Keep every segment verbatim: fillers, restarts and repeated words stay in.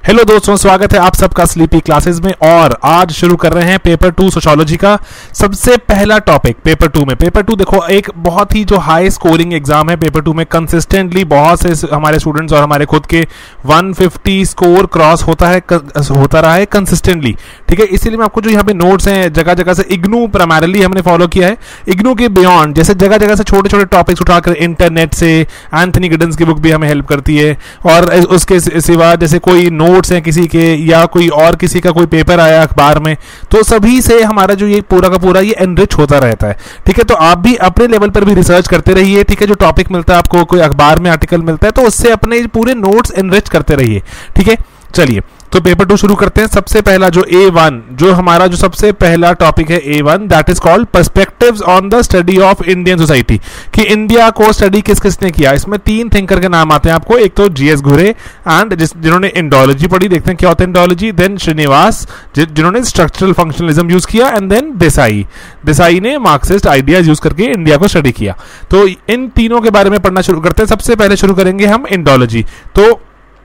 Hello दोस्तों, स्वागत है आप सबका स्लीपी क्लासेस में। और आज शुरू कर रहे हैं पेपर टू सोशियोलॉजी का सबसे पहला टॉपिक। पेपर टू में पेपर टू देखो एक बहुत ही जो हाई स्कोरिंग एग्जाम है। पेपर टू में कंसिस्टेंटली बहुत से हमारे स्टूडेंट्स और हमारे खुद के एक सौ पचास स्कोर क्रॉस होता है होता रहा है कंसिस्टेंटली। ठीक है, इसीलिए मैं आपको जो यहाँ पे नोट्स हैं जगह जगह से इग्नू प्राइमरली हमने फॉलो किया है। इग्नू के बियॉन्ड जैसे जगह जगह से छोटे छोटे टॉपिक्स उठाकर इंटरनेट से एंथनी गिडन्स की बुक भी हमें हेल्प करती है। और उसके सिवा जैसे कोई नोट्स हैं किसी के या कोई और किसी का कोई पेपर आया अखबार में, तो सभी से हमारा जो ये पूरा का पूरा ये एनरिच होता रहता है। ठीक है, तो आप भी अपने लेवल पर भी रिसर्च करते रहिए। ठीक है, जो टॉपिक मिलता है आपको, कोई अखबार में आर्टिकल मिलता है, तो उससे अपने पूरे नोट्स एनरिच करते रहिए। ठीक है, चलिए तो पेपर टू शुरू करते हैं। सबसे पहला जो ए वन, जो हमारा जो सबसे पहला टॉपिक है A one, that is called perspectives on the study of Indian society, कि इंडिया को स्टडी किस किसने किया। इसमें तीन थिंकर के नाम आते हैं आपको। एक तो जीएस घुरे एंड जिस जिन्होंने इंडोलॉजी पढ़ी, देखते हैं क्या होता है इंडोलॉजी। देन श्रीनिवास जिन्होंने स्ट्रक्चरल फंक्शनलिज्म यूज किया, एंड देन देसाई देसाई ने मार्क्सिस्ट आइडियाज यूज करके इंडिया को स्टडी किया। तो इन तीनों के बारे में पढ़ना शुरू करते हैं। सबसे पहले शुरू करेंगे हम इंडोलॉजी। तो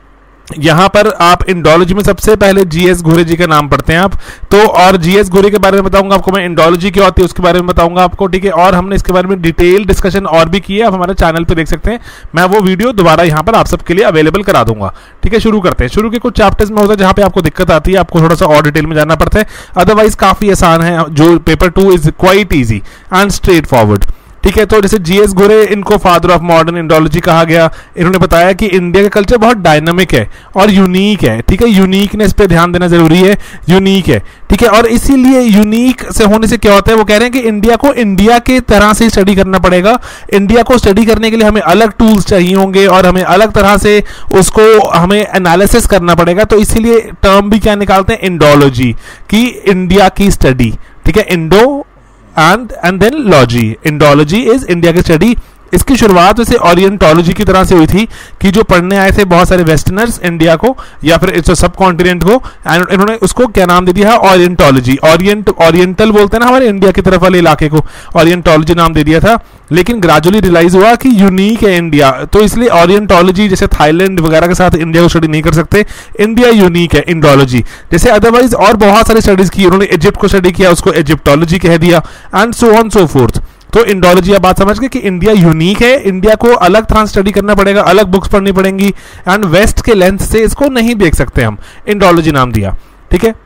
यहां पर आप इंडोलॉजी में सबसे पहले जीएस घुरे जी का नाम पढ़ते हैं आप तो। और जीएस घुरे के बारे में बताऊंगा आपको मैं, इंडोलॉजी क्या होती है उसके बारे में बताऊंगा आपको। ठीक है, और हमने इसके बारे में डिटेल डिस्कशन और भी किया, आप हमारे चैनल पे देख सकते हैं। मैं वो वीडियो दोबारा यहां पर आप सबके लिए अवेलेबल करा दूंगा। ठीक है, शुरू करते हैं। शुरू के कुछ चैप्टर्स में होता है जहां पे आपको दिक्कत आती है, आपको थोड़ा सा और डिटेल में जानना पड़ता है। अदरवाइज काफी आसान है, जो paper two is quite easy and straightforward. ठीक है, तो जैसे जीएस घुरे, इनको फादर ऑफ मॉडर्न इंडोलॉजी कहा गया। इन्होंने बताया कि इंडिया का कल्चर बहुत डायनामिक है और यूनिक है। ठीक है, यूनिकनेस पे ध्यान देना जरूरी है, यूनिक है। ठीक है, और इसीलिए यूनिक से होने से क्या होता है, वो कह रहे हैं कि इंडिया को इंडिया के तरह से स्टडी करना पड़ेगा। इंडिया को स्टडी करने के लिए हमें अलग टूल्स चाहिए होंगे और हमें अलग तरह से उसको हमें एनालिसिस करना पड़ेगा। तो इसीलिए टर्म भी क्या निकालते हैं, इंडोलॉजी, कि इंडिया की स्टडी। ठीक है, Indo and and then logy, Indology is India की स्टडी। इसकी शुरुआत वैसे ओरिएंटोलॉजी की तरह से हुई थी, कि जो पढ़ने आए थे बहुत सारे वेस्टर्नर्स इंडिया को या फिर इस सब कॉन्टिनेंट को, एंड इन्होंने उसको क्या नाम दे दिया है, ओरिएंटोलॉजी। ओरिएंट ओरिएंटल बोलते हैं ना हमारे इंडिया की तरफ वाले इलाके को, ओरिएंटोलॉजी नाम दे दिया था। लेकिन ग्रेजुअली रियलाइज हुआ कि यूनिक है इंडिया, तो इसलिए ओरिएंटोलॉजी, जैसे थाईलैंड वगैरह के साथ इंडिया को स्टडी नहीं कर सकते, इंडिया यूनिक है, इंडोलॉजी। जैसे अदरवाइज और बहुत सारी स्टडीज की, उन्होंने इजिप्ट को स्टडी किया, उसको इजिप्टोलॉजी कह दिया, and so on so forth. तो इंडोलॉजी आप बात समझ गए कि इंडिया यूनिक है, इंडिया को अलग तरह स्टडी करना पड़ेगा, अलग बुक्स पढ़नी पड़ेंगी, एंड वेस्ट के लेंथ से इसको नहीं देख सकते हम, इंडोलॉजी नाम दिया। ठीक है,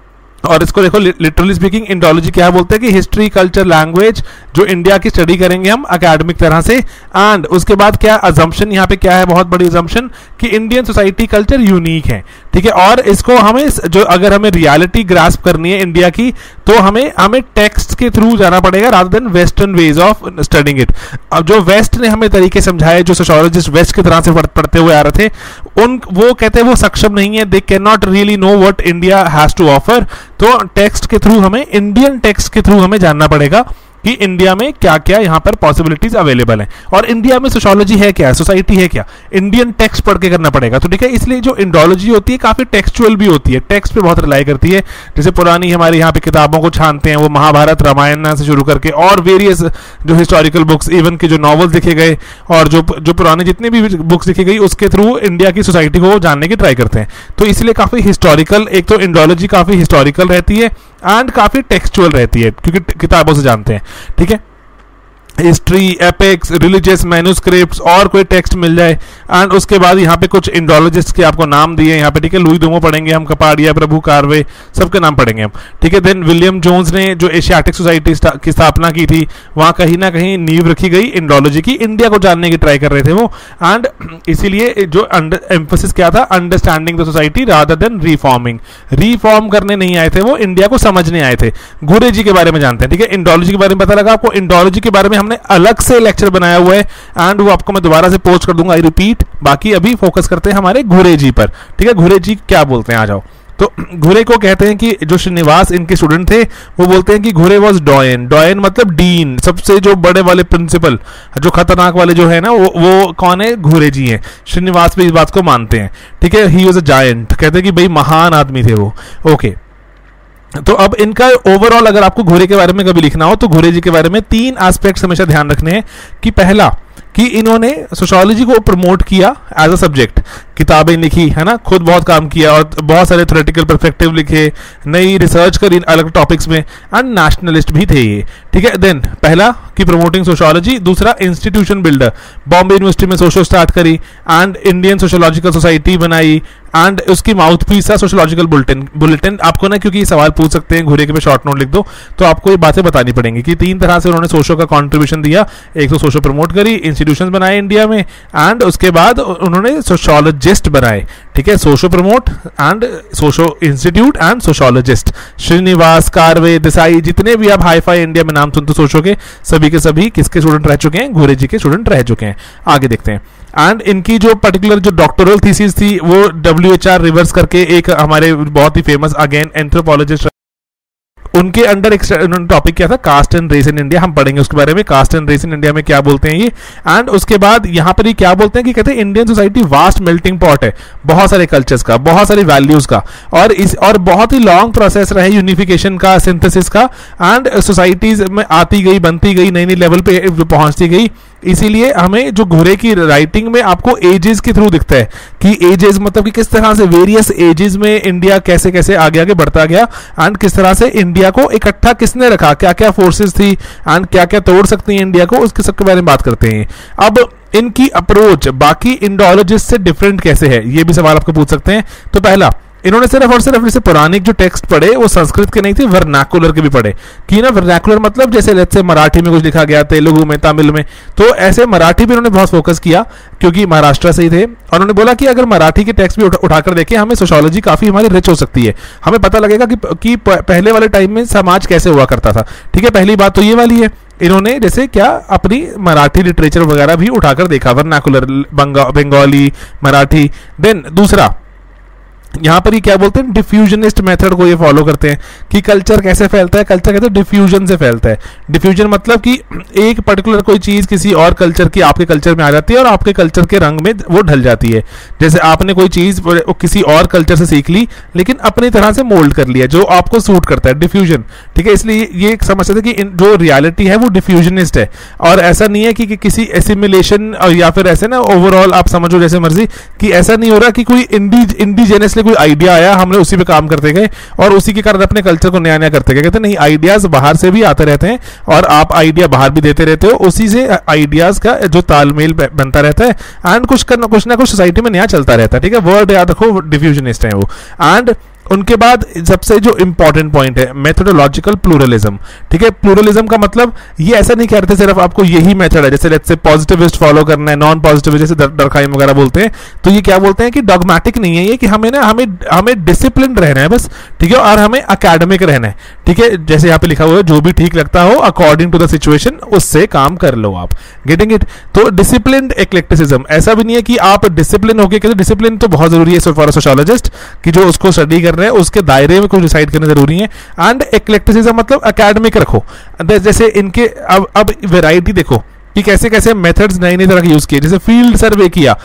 और इसको देखो लिटरली स्पीकिंग इंडोलॉजी क्या बोलते हैं कि हिस्ट्री, कल्चर, लैंग्वेज, जो इंडिया की स्टडी करेंगे हम एकेडमिक तरह से। एंड उसके बाद क्या अजम्पशन यहाँ पे क्या है, बहुत बड़ी अजम्पशन, कि इंडियन सोसाइटी कल्चर यूनिक है। ठीक है, और इसको हमें जो अगर हमें रियलिटी ग्रास्प करनी है इंडिया की, तो हमें हमें टेक्स्ट के थ्रू जाना पड़ेगा rather than western ways of studying it. अब जो वेस्ट ने हमें तरीके समझाए, जो सोशियोलॉजिस्ट वेस्ट की तरह से पढ़ते हुए आ रहे थे, उन वो कहते हैं वो सक्षम नहीं है, they can not really know what India has to offer. तो टेक्स्ट के थ्रू हमें, इंडियन टेक्स्ट के थ्रू हमें जानना पड़ेगा कि इंडिया में क्या क्या यहाँ पर पॉसिबिलिटीज अवेलेबल हैं, और इंडिया में सोशियोलॉजी है क्या, सोसाइटी है क्या, इंडियन टेक्स्ट पढ़ के करना पड़ेगा। तो ठीक है, इसलिए जो इंडोलॉजी होती है काफी टेक्सचुअल भी होती है, टेक्स्ट पे बहुत रिलाई करती है। जैसे पुरानी हमारे यहाँ पे किताबों को छानते हैं, वो महाभारत, रामायण से शुरू करके और वेरियस जो हिस्टोरिकल बुक्स, इवन के जो नॉवेल्स लिखे गए और जो जो पुराने जितने भी बुक्स लिखी गई, उसके थ्रू इंडिया की सोसाइटी को जानने की ट्राई करते हैं। तो इसलिए काफी हिस्टोरिकल, एक तो इंडोलॉजी काफी हिस्टोरिकल रहती है एंड काफी टेक्सचुअल रहती है, क्योंकि किताबों से जानते हैं। ठीक है, हिस्ट्री, एपिक्स, रिलीजियस मैन्युस्क्रिप्ट्स और कोई टेक्स्ट मिल जाए। एंड उसके बाद यहाँ पे कुछ इंडोलॉजिस्ट के आपको नाम दिए यहाँ पे। ठीक है, लुई डूमो पढ़ेंगे हम, कपाडिया, प्रभु कार्वे, सबके नाम पढ़ेंगे हम। ठीक है, देन विलियम जोन्स ने जो एशियाटिक सोसाइटी की स्थापना की थी, वहाँ कहीं ना कहीं नींव रखी गई इंडोलॉजी की, इंडिया को जानने की ट्राई कर रहे थे वो। एंड इसीलिए जो एम्फोसिस क्या था, understanding the society rather than reforming. Reform करने नहीं आए थे वो, इंडिया को समझने आए थे। घुरे जी के बारे में जानते हैं। ठीक है, इंडोलॉजी के बारे में पता लगा आपको। इंडोलॉजी के बारे में हमने अलग से लेक्चर बनाया हुआ है एंड वो आपको मैं दोबारा से पोस्ट कर दूंगा, आई रिपीट। बाकी अभी फोकस करते हैं हमारे घुरे जी पर। ठीक है, घुरे जी क्या बोलते हैं, आ जाओ। तो घुरे को कहते हैं कि जो श्रीनिवास इनके स्टूडेंट थे, वो बोलते हैं कि घुरे वाज डॉयन। डॉयन मतलब डीन, सबसे जो बड़े वाले प्रिंसिपल, जो खतरनाक वाले जो है ना, वो वो कौन है, घुरे जी हैं। श्रीनिवास भी इस बात को मानते हैं। ठीक है, ही वाज अ जायंट, कहते हैं कि भाई महान आदमी थे वो। ओके, तो अब इनका ओवरऑल अगर आपको घुरे के बारे में कभी लिखना हो, तो घुरे जी के बारे में तीन एस्पेक्ट्स हमेशा ध्यान रखने हैं। कि पहला, कि इन्होंने सोशियोलॉजी को प्रमोट किया एज अ सब्जेक्ट, किताबें लिखी है ना, खुद बहुत काम किया और बहुत सारे थ्योरेटिकल पर्सपेक्टिव लिखे, नई रिसर्च करी अलग टॉपिक्स में, एंड नेशनलिस्ट भी थे ये, ठीक है। देन पहला कि प्रमोटिंग सोशियोलॉजी, दूसरा इंस्टीट्यूशन बिल्डर, बॉम्बे यूनिवर्सिटी में सोशो स्टार्ट करी एंड इंडियन सोशियोलॉजिकल सोसाइटी बनाई, एंड उसकी माउथ पीस था सोशियोलॉजिकल बुलेटिन। बुलेटिन आपको ना, क्योंकि सवाल पूछ सकते हैं घूरे के पे शॉर्ट नोट लिख दो, तो आपको ये बातें बतानी पड़ेंगी कि तीन तरह से उन्होंने सोशो का कंट्रीब्यूशन दिया। एक तो सोशो प्रमोट करी, इंस्टीट्यूशंस बनाए इंडिया में, एंड उसके बाद उन्होंने सोशियोलॉजिस्ट बनाए, ठीक है, socio promote and socio institute and sociologist. Srinivas, Karve, Desai, जितने भी आप हाई फाई इंडिया में नाम सुनते सोशो के, सभी के सभी किसके स्टूडेंट रह चुके हैं? घूरे जी के स्टूडेंट रह चुके हैं। आगे देखते हैं। एंड इनकी जो पर्टिकुलर जो डॉक्टोरल थीसिस थी वो डब्ल्यू एच आर रिवर्स करके एक हमारे बहुत ही फेमस अगेन एंथ्रोपोलॉजिस्ट, उनके अंडर एक टॉपिक क्या था? Caste and race in India. हम पढ़ेंगे उसके बारे में, caste and race in India में क्या बोलते हैं ये। एंड उसके बाद यहाँ पर ही क्या बोलते हैं कि कहते हैं Indian society vast melting pot है, बहुत सारे कल्चर्स का, बहुत सारी वैल्यूज का, और इस और बहुत ही लॉन्ग प्रोसेस रहे यूनिफिकेशन का, सिंथेसिस का, एंड सोसाइटीज में आती गई, बनती गई, नई नई लेवल पे पहुंचती गई। इसीलिए हमें जो घोरे की राइटिंग में आपको एजेस के थ्रू दिखता है कि एजेस मतलब कि किस तरह से वेरियस एजेस में इंडिया कैसे कैसे आगे आगे बढ़ता गया, एंड किस तरह से इंडिया को इकट्ठा किसने रखा, क्या क्या फोर्सेस थी, एंड क्या क्या तोड़ सकती हैं इंडिया को, उसके सबके बारे में बात करते हैं। अब इनकी अप्रोच बाकी इंडोलॉजिस्ट से डिफरेंट कैसे है, ये भी सवाल आपको पूछ सकते हैं। तो पहला, इन्होंने सिर्फ और सिर्फ जैसे पौराणिक जो टेक्स्ट पढ़े वो संस्कृत के नहीं थे, वर्नाकुलर के भी पढ़े कि ना, वर्नाकुलर मतलब जैसे लेट्स से मराठी में कुछ लिखा गया, तेलुगु में, तमिल में, तो ऐसे मराठी भी उन्होंने बहुत फोकस किया क्योंकि महाराष्ट्र से ही थे। और उन्होंने बोला कि अगर मराठी के टेक्स्ट भी उठा, उठाकर देखें, हमें सोशियोलॉजी काफी हमारी रिच हो सकती है, हमें पता लगेगा कि, कि पहले वाले टाइम में समाज कैसे हुआ करता था, ठीक है। पहली बात तो ये वाली है, इन्होंने जैसे क्या अपनी मराठी लिटरेचर वगैरह भी उठाकर देखा, वर्नाकुलर, बंगाली, मराठी। देन दूसरा, यहां पर ये क्या बोलते हैं? डिफ्यूजनिस्ट मेथड को ये फॉलो करते हैं कि कल्चर कैसे फैलता है? कल्चर कहते हैं डिफ्यूजन से फैलता है। डिफ्यूजन मतलब कि एक पर्टिकुलर कोई चीज किसी और कल्चर की आपके कल्चर में आ जाती है और आपके कल्चर के रंग में वो ढल जाती है। जैसे आपने कोई चीज किसी और कल्चर से सीख ली लेकिन अपनी तरह से मोल्ड कर लिया जो आपको सूट करता है, डिफ्यूजन, ठीक है। इसलिए ये समझ सकते हैं कि जो रियलिटी है वो डिफ्यूजनिस्ट है, और ऐसा नहीं है कि, कि किसी एसिमिलेशन या फिर ऐसे ना ओवरऑल आप समझो जैसे मर्जी, कि ऐसा नहीं हो रहा कि कोई इंडी इंडिजेनस कोई आइडिया आया, हमने उसी पे काम करते गए और उसी के कारण अपने कल्चर को नया नया करते गए। कहते नहीं, आइडियाज बाहर से भी आते रहते हैं और आप आइडिया बाहर भी देते रहते हो, उसी से आइडियाज का जो तालमेल बनता रहता है, एंड कुछ करना कुछ ना कुछ सोसाइटी में नया चलता रहता है, ठीक है। वर्ड याद रखो, डिफ्यूजनिस्ट है वो। एंड उनके बाद सबसे जो इंपॉर्टेंट पॉइंट है मेथोडोलॉजिकल प्लूरलिज्म, ठीक है। प्लूरलिज्म का मतलब ये ऐसा नहीं कहते सिर्फ आपको यही मेथड है, जैसे लेट्स से पॉजिटिविस्ट फॉलो करना है, नॉन पॉजिटिविस्ट जैसे डरखाइम वगैरह बोलते हैं, तो ये क्या बोलते हैं कि डॉगमेटिक नहीं है ये, कि हमें ना हमें हमें डिसिप्लिन रहना है बस, ठीक है, और हमें अकेडमिक रहना है, ठीक है। जैसे यहाँ पे लिखा हुआ है, जो भी ठीक लगता हो अकॉर्डिंग टू द सिचुएशन उससे काम कर लो आप, गेटिंग इट। तो डिसिप्लिन एक्लेक्टिसिज्म, ऐसा भी नहीं है कि आप डिसिप्लिन होके, कहते डिसिप्लिन तो बहुत जरूरी है फॉर सोशियोलॉजिस्ट कि जो उसको स्टडी कर रहे हैं उसके दायरे में कुछ डिसाइड करना जरूरी है। एंड एक्लेक्टिसिज्म मतलब एकेडमिक रखो, जैसे इनके अब अब वैरायटी देखो कि कैसे कैसे मेथड्स नए नए तरह के यूज किए, जैसे फील्ड सर्वे किया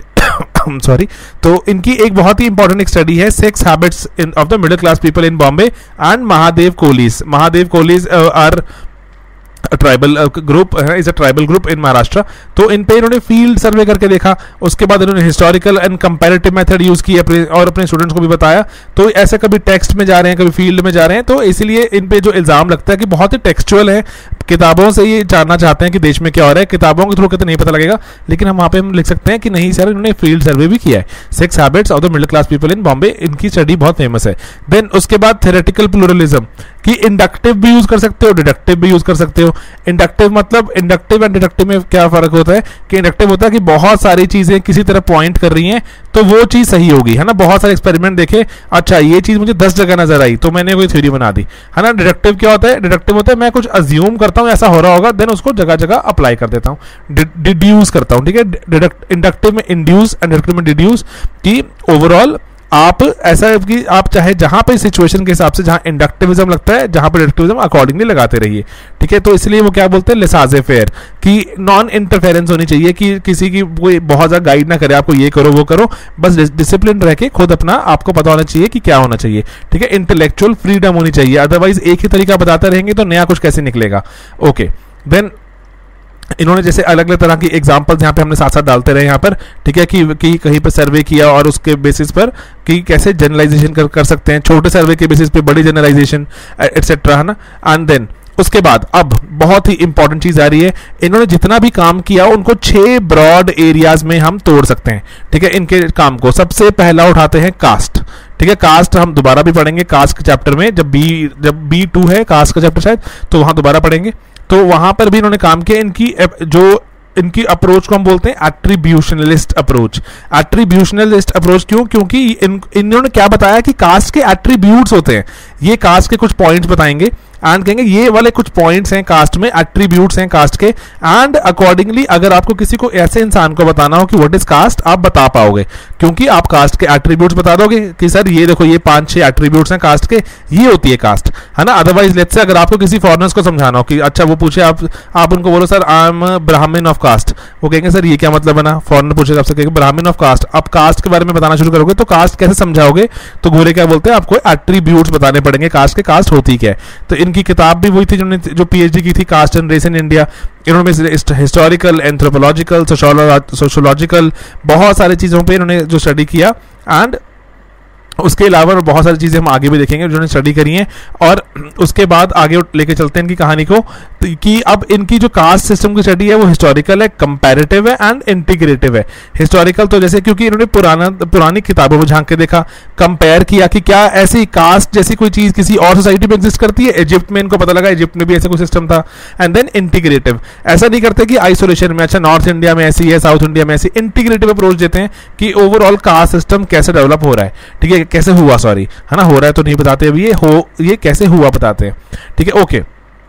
सॉरी तो इनकी एक बहुत ही इंपॉर्टेंट एक स्टडी है, sex habits of the middle class people in Bombay and Mahadev Kolis. Mahadev Kolis are tribal group है, is a tribal group in Maharashtra. तो इन पे इन्होंने फील्ड सर्वे करके देखा, उसके बाद इन्होंने historical and comparative method use की अपने और अपने स्टूडेंट्स को भी बताया। तो ऐसे कभी टेक्स्ट में जा रहे हैं, कभी फील्ड में जा रहे हैं, तो इसलिए इन पे जो इल्जाम लगता है कि बहुत ही टेक्सचुअल है, किताबों से ये जानना चाहते हैं कि देश में क्या हो रहा है, किताबों के थ्रू कहते नहीं पता लगेगा, लेकिन हम वहाँ पे हम लिख सकते हैं कि नहीं सर, इन्होंने फील्ड सर्वे भी किया है। Sex habits of the middle class people in Bombay, इनकी स्टडी बहुत फेमस है। देन उसके बाद थ्योरेटिकल प्लूरलिज्म, कि इंडक्टिव भी यूज कर सकते हो, डिडक्टिव भी यूज कर सकते हो। इंडक्टिव मतलब इंडक्टिव एंड डिडक्टिव में क्या फर्क होता है कि इंडक्टिव होता है कि बहुत सारी चीजें किसी तरह पॉइंट कर रही हैं तो वो चीज सही होगी, है ना। बहुत सारे एक्सपेरिमेंट देखे, अच्छा ये चीज मुझे दस जगह नजर आई तो मैंने कोई थ्योरी बना दी, है ना। डिडक्टिव क्या होता है? डिडक्टिव होता है मैं कुछ अज्यूम करता हूँ ऐसा हो रहा होगा, देन उसको जगह जगह अप्लाई कर देता हूँ, डिड्यूस करता हूँ, ठीक है। इंडक्टिव में इंड्यूस एंड डिडक्टिव में डिड्यूस, कि ओवरऑल आप ऐसा है कि आप चाहे जहां पे सिचुएशन के हिसाब से जहां इंडक्टिविज्म लगता है, जहां पे डिडक्टिविज्म अकॉर्डिंगली लगाते रहिए, ठीक है। तो इसलिए वो क्या बोलते हैं, लेसाजे फेयर, कि नॉन इंटरफेरेंस होनी चाहिए, कि किसी की कोई बहुत ज्यादा गाइड ना करे आपको, ये करो वो करो, बस डिसिप्लिन रह के खुद अपना आपको पता होना चाहिए कि क्या होना चाहिए, ठीक है। इंटेलेक्चुअल फ्रीडम होनी चाहिए, अदरवाइज एक ही तरीका बताते रहेंगे तो नया कुछ कैसे निकलेगा। ओके, देन इन्होंने जैसे अलग अलग तरह की एग्जांपल्स यहाँ पे हमने साथ साथ डालते रहे यहाँ पर, ठीक है, कि, कि कहीं पर सर्वे किया और उसके बेसिस पर कि कैसे जनरलाइजेशन कर, कर सकते हैं, छोटे सर्वे के बेसिस पे बड़ी जनरलाइजेशन एटसेट्रा, है ना। एंड देन उसके बाद अब बहुत ही इंपॉर्टेंट चीज आ रही है, इन्होंने जितना भी काम किया उनको छह ब्रॉड एरियाज में हम तोड़ सकते हैं, ठीक है, इनके काम को। सबसे पहला उठाते हैं कास्ट, ठीक है, कास्ट हम दोबारा भी पढ़ेंगे कास्ट के चैप्टर में, जब बी जब बी टू है कास्ट का चैप्टर शायद, तो वहां दोबारा पढ़ेंगे। तो वहां पर भी इन्होंने काम किया, इनकी जो इनकी अप्रोच को हम बोलते हैं एट्रीब्यूशनलिस्ट अप्रोच। एट्रीब्यूशनलिस्ट अप्रोच क्यों? क्योंकि इन इन्होंने क्या बताया कि कास्ट के एट्रीब्यूट्स होते हैं, ये कास्ट के कुछ पॉइंट्स बताएंगे एंड कहेंगे ये वाले कुछ पॉइंट्स हैं कास्ट में, एट्रीब्यूट्स हैं कास्ट के, एंड अकॉर्डिंगली अगर आपको किसी को ऐसे इंसान को बताना हो कि व्हाट इज कास्ट, आप बता पाओगे, क्योंकि आप कास्ट के एट्रीब्यूट्स बता दोगे कि सर ये देखो ये पांच छह एट्रीब्यूट्स हैं कास्ट के, ये होती है कास्ट, है ना। अदरवाइज लेट्स से अगर आपको किसी फॉरेनर्स को समझाना हो कि अच्छा वो पूछे आप आप उनको बोलो sir I am Brahmin of caste, वो कहेंगे सर ये क्या मतलब बना, फॉरेनर पूछेगा आपसे कहेंगे ब्राह्मण ऑफ कास्ट, आप कास्ट के बारे में बताना शुरू करोगे तो कास्ट कैसे समझाओगे, तो गोरे क्या बोलते हैं आपको एट्रीब्यूट्स बताने पड़ेंगे कास्ट के, कास्ट होती क्या है। तो इनकी किताब भी वही थी जिन्होंने जो पीएचडी की थी, caste and race in India, इन्होंने हिस्टोरिकल, एंथ्रोपोलॉजिकल, सोशोलॉजिकल बहुत सारी चीज़ों पे इन्होंने जो स्टडी किया, एंड उसके अलावा बहुत सारी चीज़ें हम आगे भी देखेंगे जिन्होंने स्टडी करी हैं। और उसके बाद आगे लेके चलते हैं इनकी कहानी को, कि अब इनकी जो कास्ट सिस्टम की स्टडी है वो हिस्टोरिकल है, कंपैरेटिव है एंड इंटीग्रेटिव है। हिस्टोरिकल तो जैसे क्योंकि इन्होंने पुराना पुरानी किताबों में झांक के देखा, कंपेयर किया कि क्या ऐसी कास्ट जैसी कोई चीज़ किसी और सोसाइटी में एग्जिस्ट करती है, इजिप्ट में इनको पता लगा इजिप्ट में भी ऐसा कोई सिस्टम था। एंड देन इंटीग्रेटिव, ऐसा नहीं करते कि आइसोलेशन में अच्छा नॉर्थ इंडिया में ऐसी है, साउथ इंडिया में ऐसी, इंटीग्रेटिव अप्रोच देते हैं कि ओवरऑल कास्ट सिस्टम कैसे डेवलप हो रहा है, ठीक है, कैसे हुआ, सॉरी है ना, हो रहा है तो नहीं बताते अभी, ये हो ये कैसे हुआ बताते हैं, ठीक है, ओके।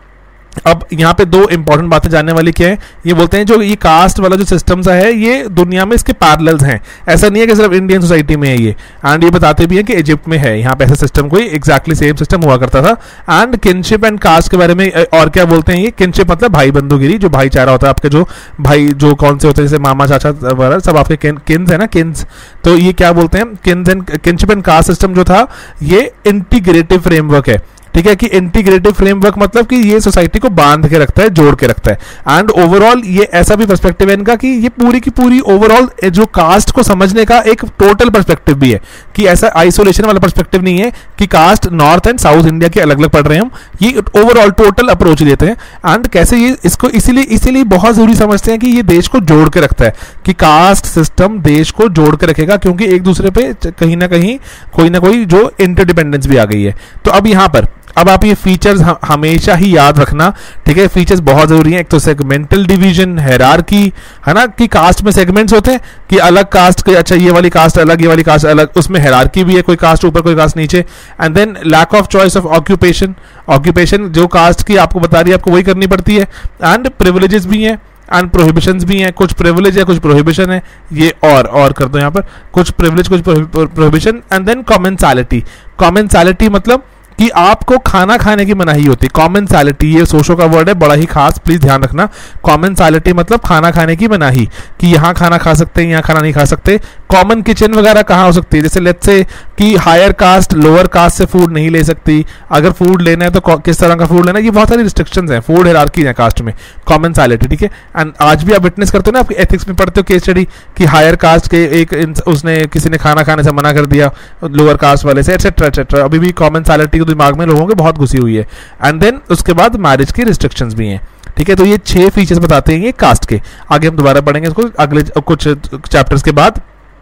अब यहाँ पे दो इंपॉर्टेंट बातें जानने वाली क्या है, ये बोलते हैं जो ये कास्ट वाला जो सिस्टम सा है ये दुनिया में इसके पैरेलल्स हैं, ऐसा नहीं है कि सिर्फ इंडियन सोसाइटी में है ये, एंड ये बताते भी हैं कि इजिप्ट में है, यहाँ पे ऐसा सिस्टम कोई एग्जैक्टली सेम सिस्टम हुआ करता था। एंड किनशिप एंड कास्ट के बारे में और क्या बोलते हैं, ये किनशिप मतलब भाई बंधुगिरी, जो भाईचारा होता है आपके, जो भाई जो कौन से होते हैं जैसे मामा चाचा वगैरह सब आपके किन्स है ना, किन्स, तो ये क्या बोलते हैं kins and kinship and caste system जो था ये इंटीग्रेटिव फ्रेमवर्क है, ठीक है, कि इंटीग्रेटिव फ्रेमवर्क मतलब कि ये सोसाइटी को बांध के रखता है, जोड़ के रखता है। एंड ओवरऑल ये ऐसा भी पर्सपेक्टिव है इनका कि ये पूरी की पूरी ओवरऑल जो कास्ट को समझने का एक टोटल पर्सपेक्टिव भी है, कि ऐसा आइसोलेशन वाला पर्सपेक्टिव नहीं है कि caste north and south India के अलग अलग पढ़ रहे हैं हम, ये ओवरऑल टोटल अप्रोच देते हैं। एंड कैसे ये इसको इसीलिए इसीलिए बहुत जरूरी समझते हैं कि ये देश को जोड़ के रखता है, कि कास्ट सिस्टम देश को जोड़ के रखेगा, क्योंकि एक दूसरे पे कहीं ना कहीं कोई ना कोई जो इंटरडिपेंडेंस भी आ गई है। तो अब यहाँ पर अब आप ये फीचर्स हमेशा ही याद रखना, ठीक है, फीचर्स बहुत जरूरी हैं। एक तो सेगमेंटल डिवीजन, हायरार्की, है ना, कि कास्ट में सेगमेंट्स होते हैं कि अलग कास्ट के, अच्छा ये वाली कास्ट अलग, ये वाली कास्ट अलग, उसमें हायरार्की भी है, कोई कास्ट ऊपर कोई कास्ट नीचे। And then lack of choice of occupation, occupation जो कास्ट की आपको बता रही है आपको वही करनी पड़ती है। एंड प्रिविलेजेस भी हैं एंड प्रोहिबिशंस भी हैं, कुछ प्रिविलेज है कुछ प्रोहिबिशन है, ये और और कर दो यहाँ पर, कुछ प्रिविलेज कुछ prohibition. And then commensality, commensality मतलब कि आपको खाना खाने की मनाही होती है, कॉमेंसालिटी ये सोशो का वर्ड है, बड़ा ही खास, प्लीज ध्यान रखना। कॉमेंसालिटी मतलब खाना खाने की मनाही, कि यहाँ खाना खा सकते हैं यहाँ खाना नहीं खा सकते। कॉमन किचन वगैरह कहाँ हो सकती है, जैसे लेट्स से कि हायर कास्ट लोअर कास्ट से फूड नहीं ले सकती, अगर फूड लेना है तो किस तरह का फूड लेना है, ये बहुत सारी रिस्ट्रिक्शंस हैं, फूड हायरार्की है कास्ट में, कॉमेंसालिटी, ठीक है। एंड आज भी आप विटनेस करते हो ना, आपके एथिक्स में पढ़ते हो केस स्टडी कि हायर कास्ट के एक उसने किसी ने खाना खाने से मना कर दिया लोअर कास्ट वाले से, एटसेट्रा एटसेट्रा, अभी भी कॉमेंसालिटी दिमाग में लोगों के बहुत घुसी हुई है। एंड देन उसके बाद मैरिज की रिस्ट्रिक्शंस भी हैं, ठीक है। तो ये छह फीचर्स बताते हैं ये कास्ट के, आगे हम दोबारा पढ़ेंगे इसको अगले कुछ चैप्टर्स के बाद।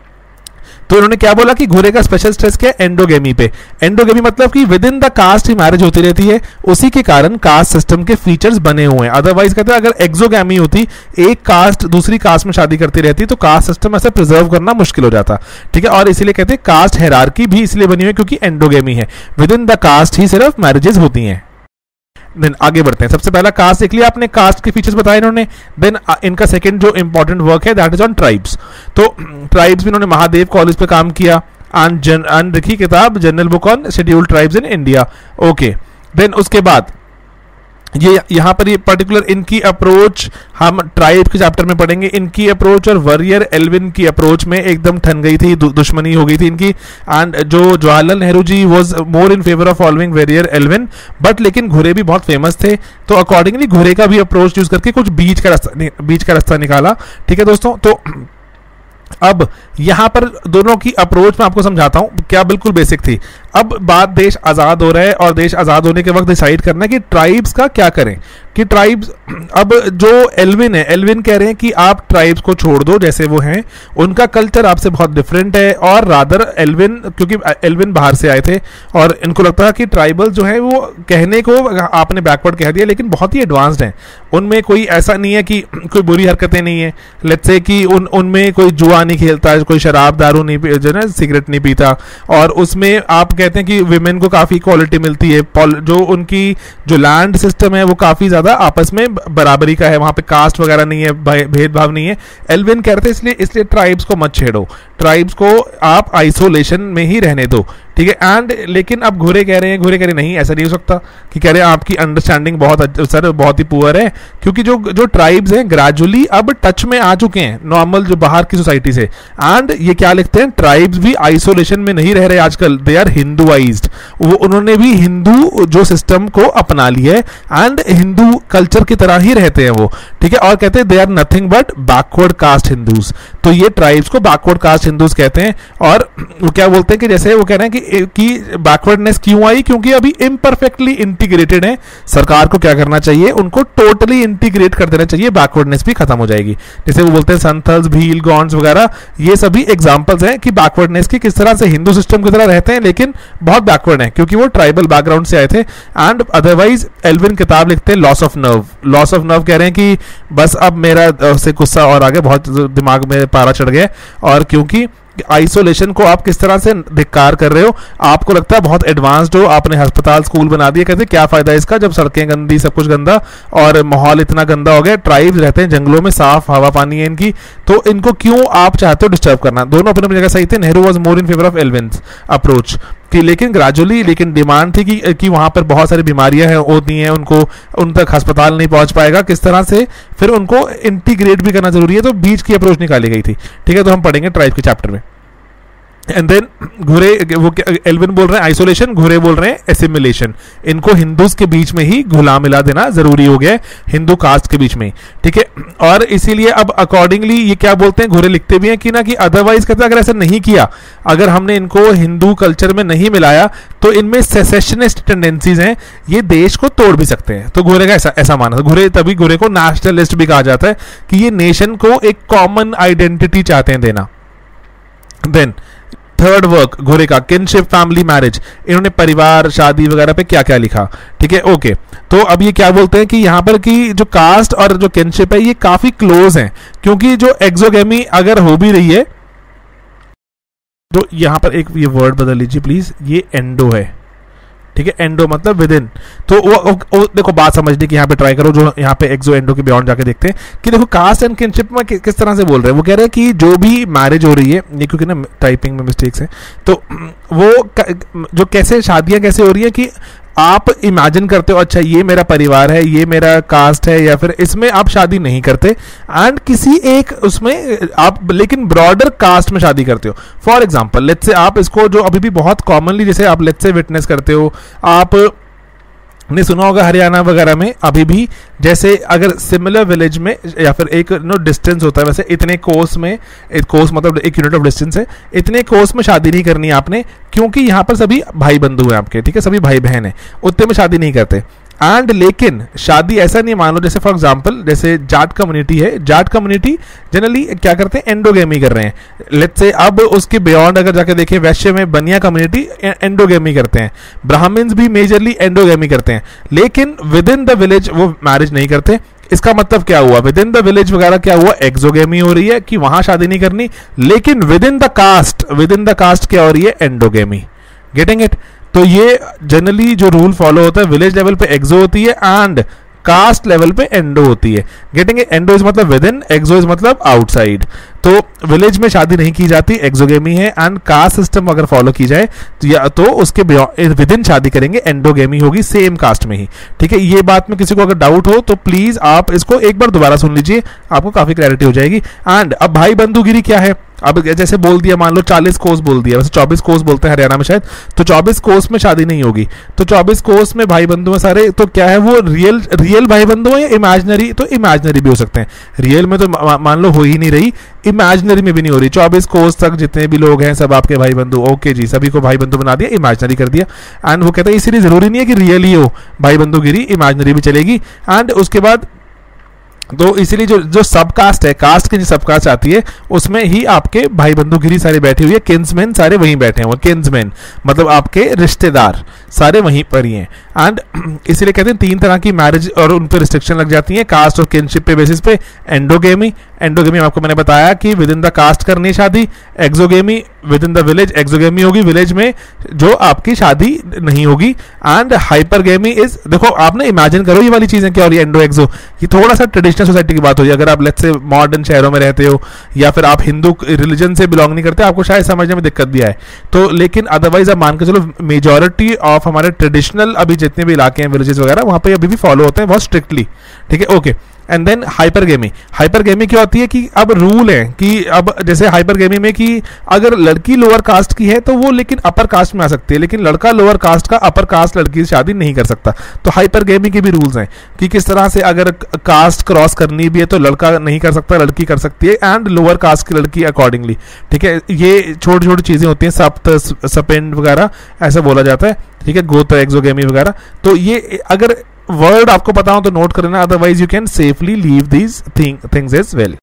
तो इन्होंने क्या बोला कि घोड़े का स्पेशल स्ट्रेस क्या है, एंडोगेमी पे। एंडोगेमी मतलब कि विद इन द कास्ट ही मैरिज होती रहती है, उसी के कारण कास्ट सिस्टम के फीचर्स बने हुए हैं। अदरवाइज कहते हैं अगर एक्सोगेमी होती, एक कास्ट दूसरी कास्ट में शादी करती रहती, तो कास्ट सिस्टम ऐसे प्रिजर्व करना मुश्किल हो जाता, ठीक है। और इसीलिए कहते हैं कास्ट हायरार्की भी इसलिए बनी हुई है क्योंकि एंडोगेमी है, विद इन द कास्ट ही सिर्फ मैरिजेस होती हैं। देन आगे बढ़ते हैं, सबसे पहला कास्ट देख लिया आपने, कास्ट के फीचर्स बताए इन्होंने। देन इनका सेकंड जो इंपॉर्टेंट वर्क है दैट इज ऑन ट्राइब्स। तो ट्राइब्स भी इन्होंने महादेव कॉलेज पे काम किया, एंड एंड लिखी किताब general book on scheduled tribes in India, okay. Then उसके बाद ये यहाँ पर ये पर्टिकुलर इनकी अप्रोच हम ट्राइब के चैप्टर में पढ़ेंगे। इनकी अप्रोच और वॉरियर एल्विन की अप्रोच में एकदम ठन गई थी, दु, दुश्मनी हो गई थी इनकी। एंड जो Jawaharlal Nehru ji was more in favour of following Verrier Elwin, but लेकिन घुरे भी बहुत फेमस थे, तो अकॉर्डिंगली घुरे का भी अप्रोच यूज करके कुछ बीच का रास्ता बीच का रास्ता निकाला। ठीक है दोस्तों, तो अब यहां पर दोनों की अप्रोच मैं आपको समझाता हूं, क्या बिल्कुल बेसिक थी। अब बात देश आज़ाद हो रहा है और देश आज़ाद होने के वक्त डिसाइड करना है कि ट्राइब्स का क्या करें, कि ट्राइब्स, अब जो एल्विन है, एल्विन कह रहे हैं कि आप ट्राइब्स को छोड़ दो जैसे वो हैं, उनका कल्चर आपसे बहुत डिफरेंट है, और रादर एल्विन, क्योंकि एल्विन बाहर से आए थे और इनको लगता था कि ट्राइबल जो है वो कहने को आपने बैकवर्ड कह दिया लेकिन बहुत ही एडवांस्ड हैं, उनमें कोई ऐसा नहीं है कि कोई बुरी हरकतें नहीं है, लेट्स से कि उन उनमें कोई जुआ नहीं खेलता, कोई शराब दारू नहीं, जो है सिगरेट नहीं पीता, और उसमें आप कहते हैं कि विमेन को काफ़ी इक्वालिटी मिलती है, जो उनकी जो लैंड सिस्टम है वो काफ़ी ज़्यादा आपस में बराबरी का है, वहाँ पे कास्ट वगैरह नहीं है, भेदभाव नहीं है। एल्विन कहते हैं इसलिए इसलिए ट्राइब्स को मत छेड़ो, ट्राइब्स को आप आइसोलेशन में ही रहने दो, ठीक है। एंड लेकिन अब घुरे कह रहे हैं घुरे कह रहे नहीं, ऐसा नहीं हो सकता, कि कह रहे हैं आपकी अंडरस्टैंडिंग बहुत सर बहुत ही पुअर है, क्योंकि जो जो ट्राइब्स हैं ग्रेजुअली अब टच में आ चुके हैं नॉर्मल जो बाहर की सोसाइटी से। एंड ये क्या लिखते हैं, ट्राइब्स भी आइसोलेशन में नहीं रह रहे आजकल, दे आर हिंदुआइज्ड, वो उन्होंने भी हिंदू जो सिस्टम को अपना लिया है एंड हिंदू कल्चर की तरह ही रहते हैं वो, ठीक है। और कहते हैं they are nothing but backward caste Hindus, तो ये ट्राइब्स को बैकवर्ड कास्ट हिंदूज कहते हैं। और वो क्या बोलते हैं कि जैसे वो कह रहे हैं कि कि बैकवर्डनेस क्यों आई, क्योंकि अभी इम्परफेक्टली इंटीग्रेटेड है, सरकार को क्या करना चाहिए, उनको टोटली इंटीग्रेट कर देना चाहिए, बैकवर्डनेस भी खत्म हो जाएगी। जैसे वो बोलते हैं संथल्स, भील, गॉन्ड्स वगैरह, ये सभी एग्जांपल्स हैं कि बैकवर्डनेस की, किस तरह से हिंदू सिस्टम की तरह रहते हैं लेकिन बहुत बैकवर्ड हैं क्योंकि वो ट्राइबल बैकग्राउंड से आए थे। एंड अदरवाइज एल्विन किताब लिखते हैं loss of nerve, loss of nerve कह रहे हैं कि बस अब मेरा से गुस्सा और आगे बहुत दिमाग में पारा चढ़ गया, और क्योंकि आइसोलेशन को आप किस तरह से धिक्कार कर रहे हो, आपको लगता है बहुत एडवांस्ड हो, आपने अस्पताल स्कूल बना दिए, कहते क्या फायदा इसका जब सड़कें गंदी, सब कुछ गंदा और माहौल इतना गंदा हो गया। ट्राइब्स रहते हैं जंगलों में, साफ हवा पानी है इनकी, तो इनको क्यों आप चाहते हो डिस्टर्ब करना। दोनों अपनी अपनी जगह सही थे। Nehru was more in favour of Elwin's approach कि लेकिन ग्रेजुअली लेकिन डिमांड थी कि, कि वहाँ पर बहुत सारी बीमारियां हैं होती हैं, उनको उन तक अस्पताल नहीं पहुँच पाएगा, किस तरह से फिर उनको इंटीग्रेट भी करना जरूरी है, तो बीच की अप्रोच निकाली गई थी, ठीक है। तो हम पढ़ेंगे ट्राइब के चैप्टर में। एंड देन घुरे, वो एल्विन बोल रहे हैं आइसोलेशन, घुरे बोल रहे हैं एसिमिलेशन, इनको हिंदूज के बीच में ही घुला मिला देना जरूरी हो गया है, हिंदू कास्ट के बीच में, ठीक है। और इसीलिए अब अकॉर्डिंगली ये क्या बोलते हैं, घुरे लिखते भी हैं कि ना कि अदरवाइज कहते हैं अगर ऐसा नहीं किया, अगर हमने इनको हिंदू कल्चर में नहीं मिलाया तो इनमें सेसेशनिस्ट टेंडेंसीज हैं, ये देश को तोड़ भी सकते हैं। तो घुरे का ऐसा ऐसा माना था, घुरे तभी घुरे को नेशनलिस्ट भी कहा जाता है कि ये नेशन को एक कॉमन आइडेंटिटी चाहते हैं देना। देन थर्ड वर्क घोरे का किनशिप, फैमिली, मैरिज, इन्होंने परिवार, शादी वगैरह पे क्या क्या लिखा, ठीक है। ओके, तो अब ये क्या बोलते हैं कि यहाँ पर कि जो कास्ट और जो किनशिप है ये काफी क्लोज हैं, क्योंकि जो एक्सोगेमी अगर हो भी रही है, तो यहाँ पर एक ये वर्ड बदल लीजिए प्लीज, ये एंडो है, ठीक है। एंडो मतलब विद इन, तो वो, वो, वो देखो बात समझने की यहाँ पे ट्राई करो, जो यहाँ पे एक्सो एंडो के बियॉन्ड जाके देखते हैं कि देखो कास्ट एंड किनशिप में कि, किस तरह से बोल रहे हैं। वो कह रहे हैं कि जो भी मैरिज हो रही है, ये क्योंकि ना टाइपिंग में मिस्टेक्स हैं, तो वो जो कैसे शादियां कैसे हो रही है कि आप इमेजिन करते हो अच्छा ये मेरा परिवार है, ये मेरा कास्ट है, या फिर इसमें आप शादी नहीं करते एंड किसी एक उसमें आप लेकिन ब्रॉडर कास्ट में शादी करते हो। फॉर एग्जांपल लेट्स से आप इसको जो अभी भी बहुत कॉमनली जैसे आप लेट्स से विटनेस करते हो, आप ने सुना होगा हरियाणा वगैरह में अभी भी जैसे अगर सिमिलर विलेज में या फिर एक नो डिस्टेंस होता है, वैसे इतने कोस में, एक कोस मतलब एक यूनिट ऑफ डिस्टेंस है, इतने कोस में शादी नहीं करनी है आपने, क्योंकि यहाँ पर सभी भाई बंधु हैं आपके, ठीक है, सभी भाई बहन हैं, उतने में शादी नहीं करते। एंड लेकिन शादी ऐसा नहीं, मान लो जैसे फॉर एग्जांपल जैसे जाट कम्युनिटी है, जाट कम्युनिटी जनरली क्या करते हैं, एंडोगेमी कर रहे हैं। लेट्स से अब उसके बियॉन्ड अगर जाके देखें, वैश्य में बनिया कम्युनिटी एंडोगेमी करते हैं, ब्राह्मण्स भी मेजरली एंडोगेमी करते हैं, लेकिन विद इन द विलेज वो मैरिज नहीं करते। इसका मतलब क्या हुआ, विद इन द विलेज वगैरह क्या हुआ, एक्सोगेमी हो रही है कि वहां शादी नहीं करनी, लेकिन within the caste, within the caste क्या हो रही है, एंडोगेमी। Getting it? तो ये जनरली जो रूल फॉलो होता है विलेज लेवल पे एक्सो होती है एंड कास्ट लेवल पे एंडो होती है। गेटिंग एंडो इज मतलब विद इन, एक्सो इज मतलब आउटसाइड। तो विलेज में शादी नहीं की जाती, एक्सोगेमी है। एंड कास्ट सिस्टम अगर फॉलो की जाए तो या तो उसके विद इन शादी करेंगे, एंडोगेमी होगी सेम कास्ट में ही। ठीक है, ये बात में किसी को अगर डाउट हो तो प्लीज आप इसको एक बार दोबारा सुन लीजिए, आपको काफी क्लैरिटी हो जाएगी। एंड अब भाई बंधुगिरी क्या है, अब जैसे बोल दिया, मान लो चालीस कोस बोल दिया, वैसे चौबीस कोस बोलते हैं हरियाणा में शायद, तो चौबीस कोस में शादी नहीं होगी, तो चौबीस कोस में भाई बंधु हैं सारे, तो क्या है वो रियल रियल भाई बंधु हैं या इमेजिनरी? तो इमेजिनरी भी हो सकते हैं, रियल में तो मान लो हो ही नहीं रही, इमेजिनरी में भी नहीं हो रही। चौबीस कोस तक जितने भी लोग हैं सब आपके भाई बंधु, ओके जी, सभी को भाई बंधु बना दिया, इमेजिनरी कर दिया। एंड वो कहते हैं इसीलिए जरूरी नहीं है कि रियल ही हो भाई बंधुगिरी, इमेजिनरी भी चलेगी। एंड उसके बाद तो इसीलिए जो जो सब कास्ट है, कास्ट की जो सब कास्ट आती है उसमें ही आपके भाई बंधुगिरी सारे बैठे हुए, किन्समैन सारे वहीं बैठे हैं, वो किन्समैन मतलब आपके रिश्तेदार सारे वहीं पर ही हैं। एंड इसीलिए कहते हैं तीन तरह की मैरिज और उन पर रिस्ट्रिक्शन लग जाती है, कास्ट और किनशिप पे बेसिस पे। एंडोगेमी, एंडोगेमी आपको मैंने बताया कि विद इन द कास्ट करनी है शादी। Exogamy within the village, exogamy होगी विलेज में जो आपकी शादी नहीं होगी। एंड हाइपरगेमी इज, देखो आपने इमेजिन करो ये वाली चीजें क्या हो रही है, एंडो एक्सो, ये थोड़ा सा ट्रेडिशनल सोसाइटी की बात हो रही है। अगर आप लेट्स से मॉडर्न शहरों में रहते हो या फिर आप हिंदू रिलीजन से बिलोंग नहीं करते, आपको शायद समझने में दिक्कत भी आए तो, लेकिन अदरवाइज आप मान के चलो मेजॉरिटी ऑफ हमारे ट्रेडिशनल अभी जितने भी इलाके हैं विलेजेस वगैरह वहां पे अभी भी फॉलो होते हैं बहुत स्ट्रिक्टली। ठीक है, okay. And then hypergamy, hypergamy क्या होती है कि अब रूल है कि अब जैसे हाइपरगेमी में कि अगर लड़की लोअर कास्ट की है तो वो लेकिन अपर कास्ट में आ सकती है, लेकिन लड़का लोअर कास्ट का अपर कास्ट लड़की से शादी नहीं कर सकता। तो हाइपरगेमी के भी रूल्स हैं कि किस तरह से अगर कास्ट क्रॉस करनी भी है तो लड़का नहीं कर सकता, लड़की कर सकती है, एंड लोअर कास्ट की लड़की अकॉर्डिंगली। ठीक है, ये छोटी छोटी चीजें होती हैं, सप्त सपेंड वगैरह ऐसा बोला जाता है। ठीक है, गोत्र, एक्सोगेमी वगैरह। तो ये अगर वर्ड आपको पता हो तो नोट करना, otherwise you can safely leave these things as well.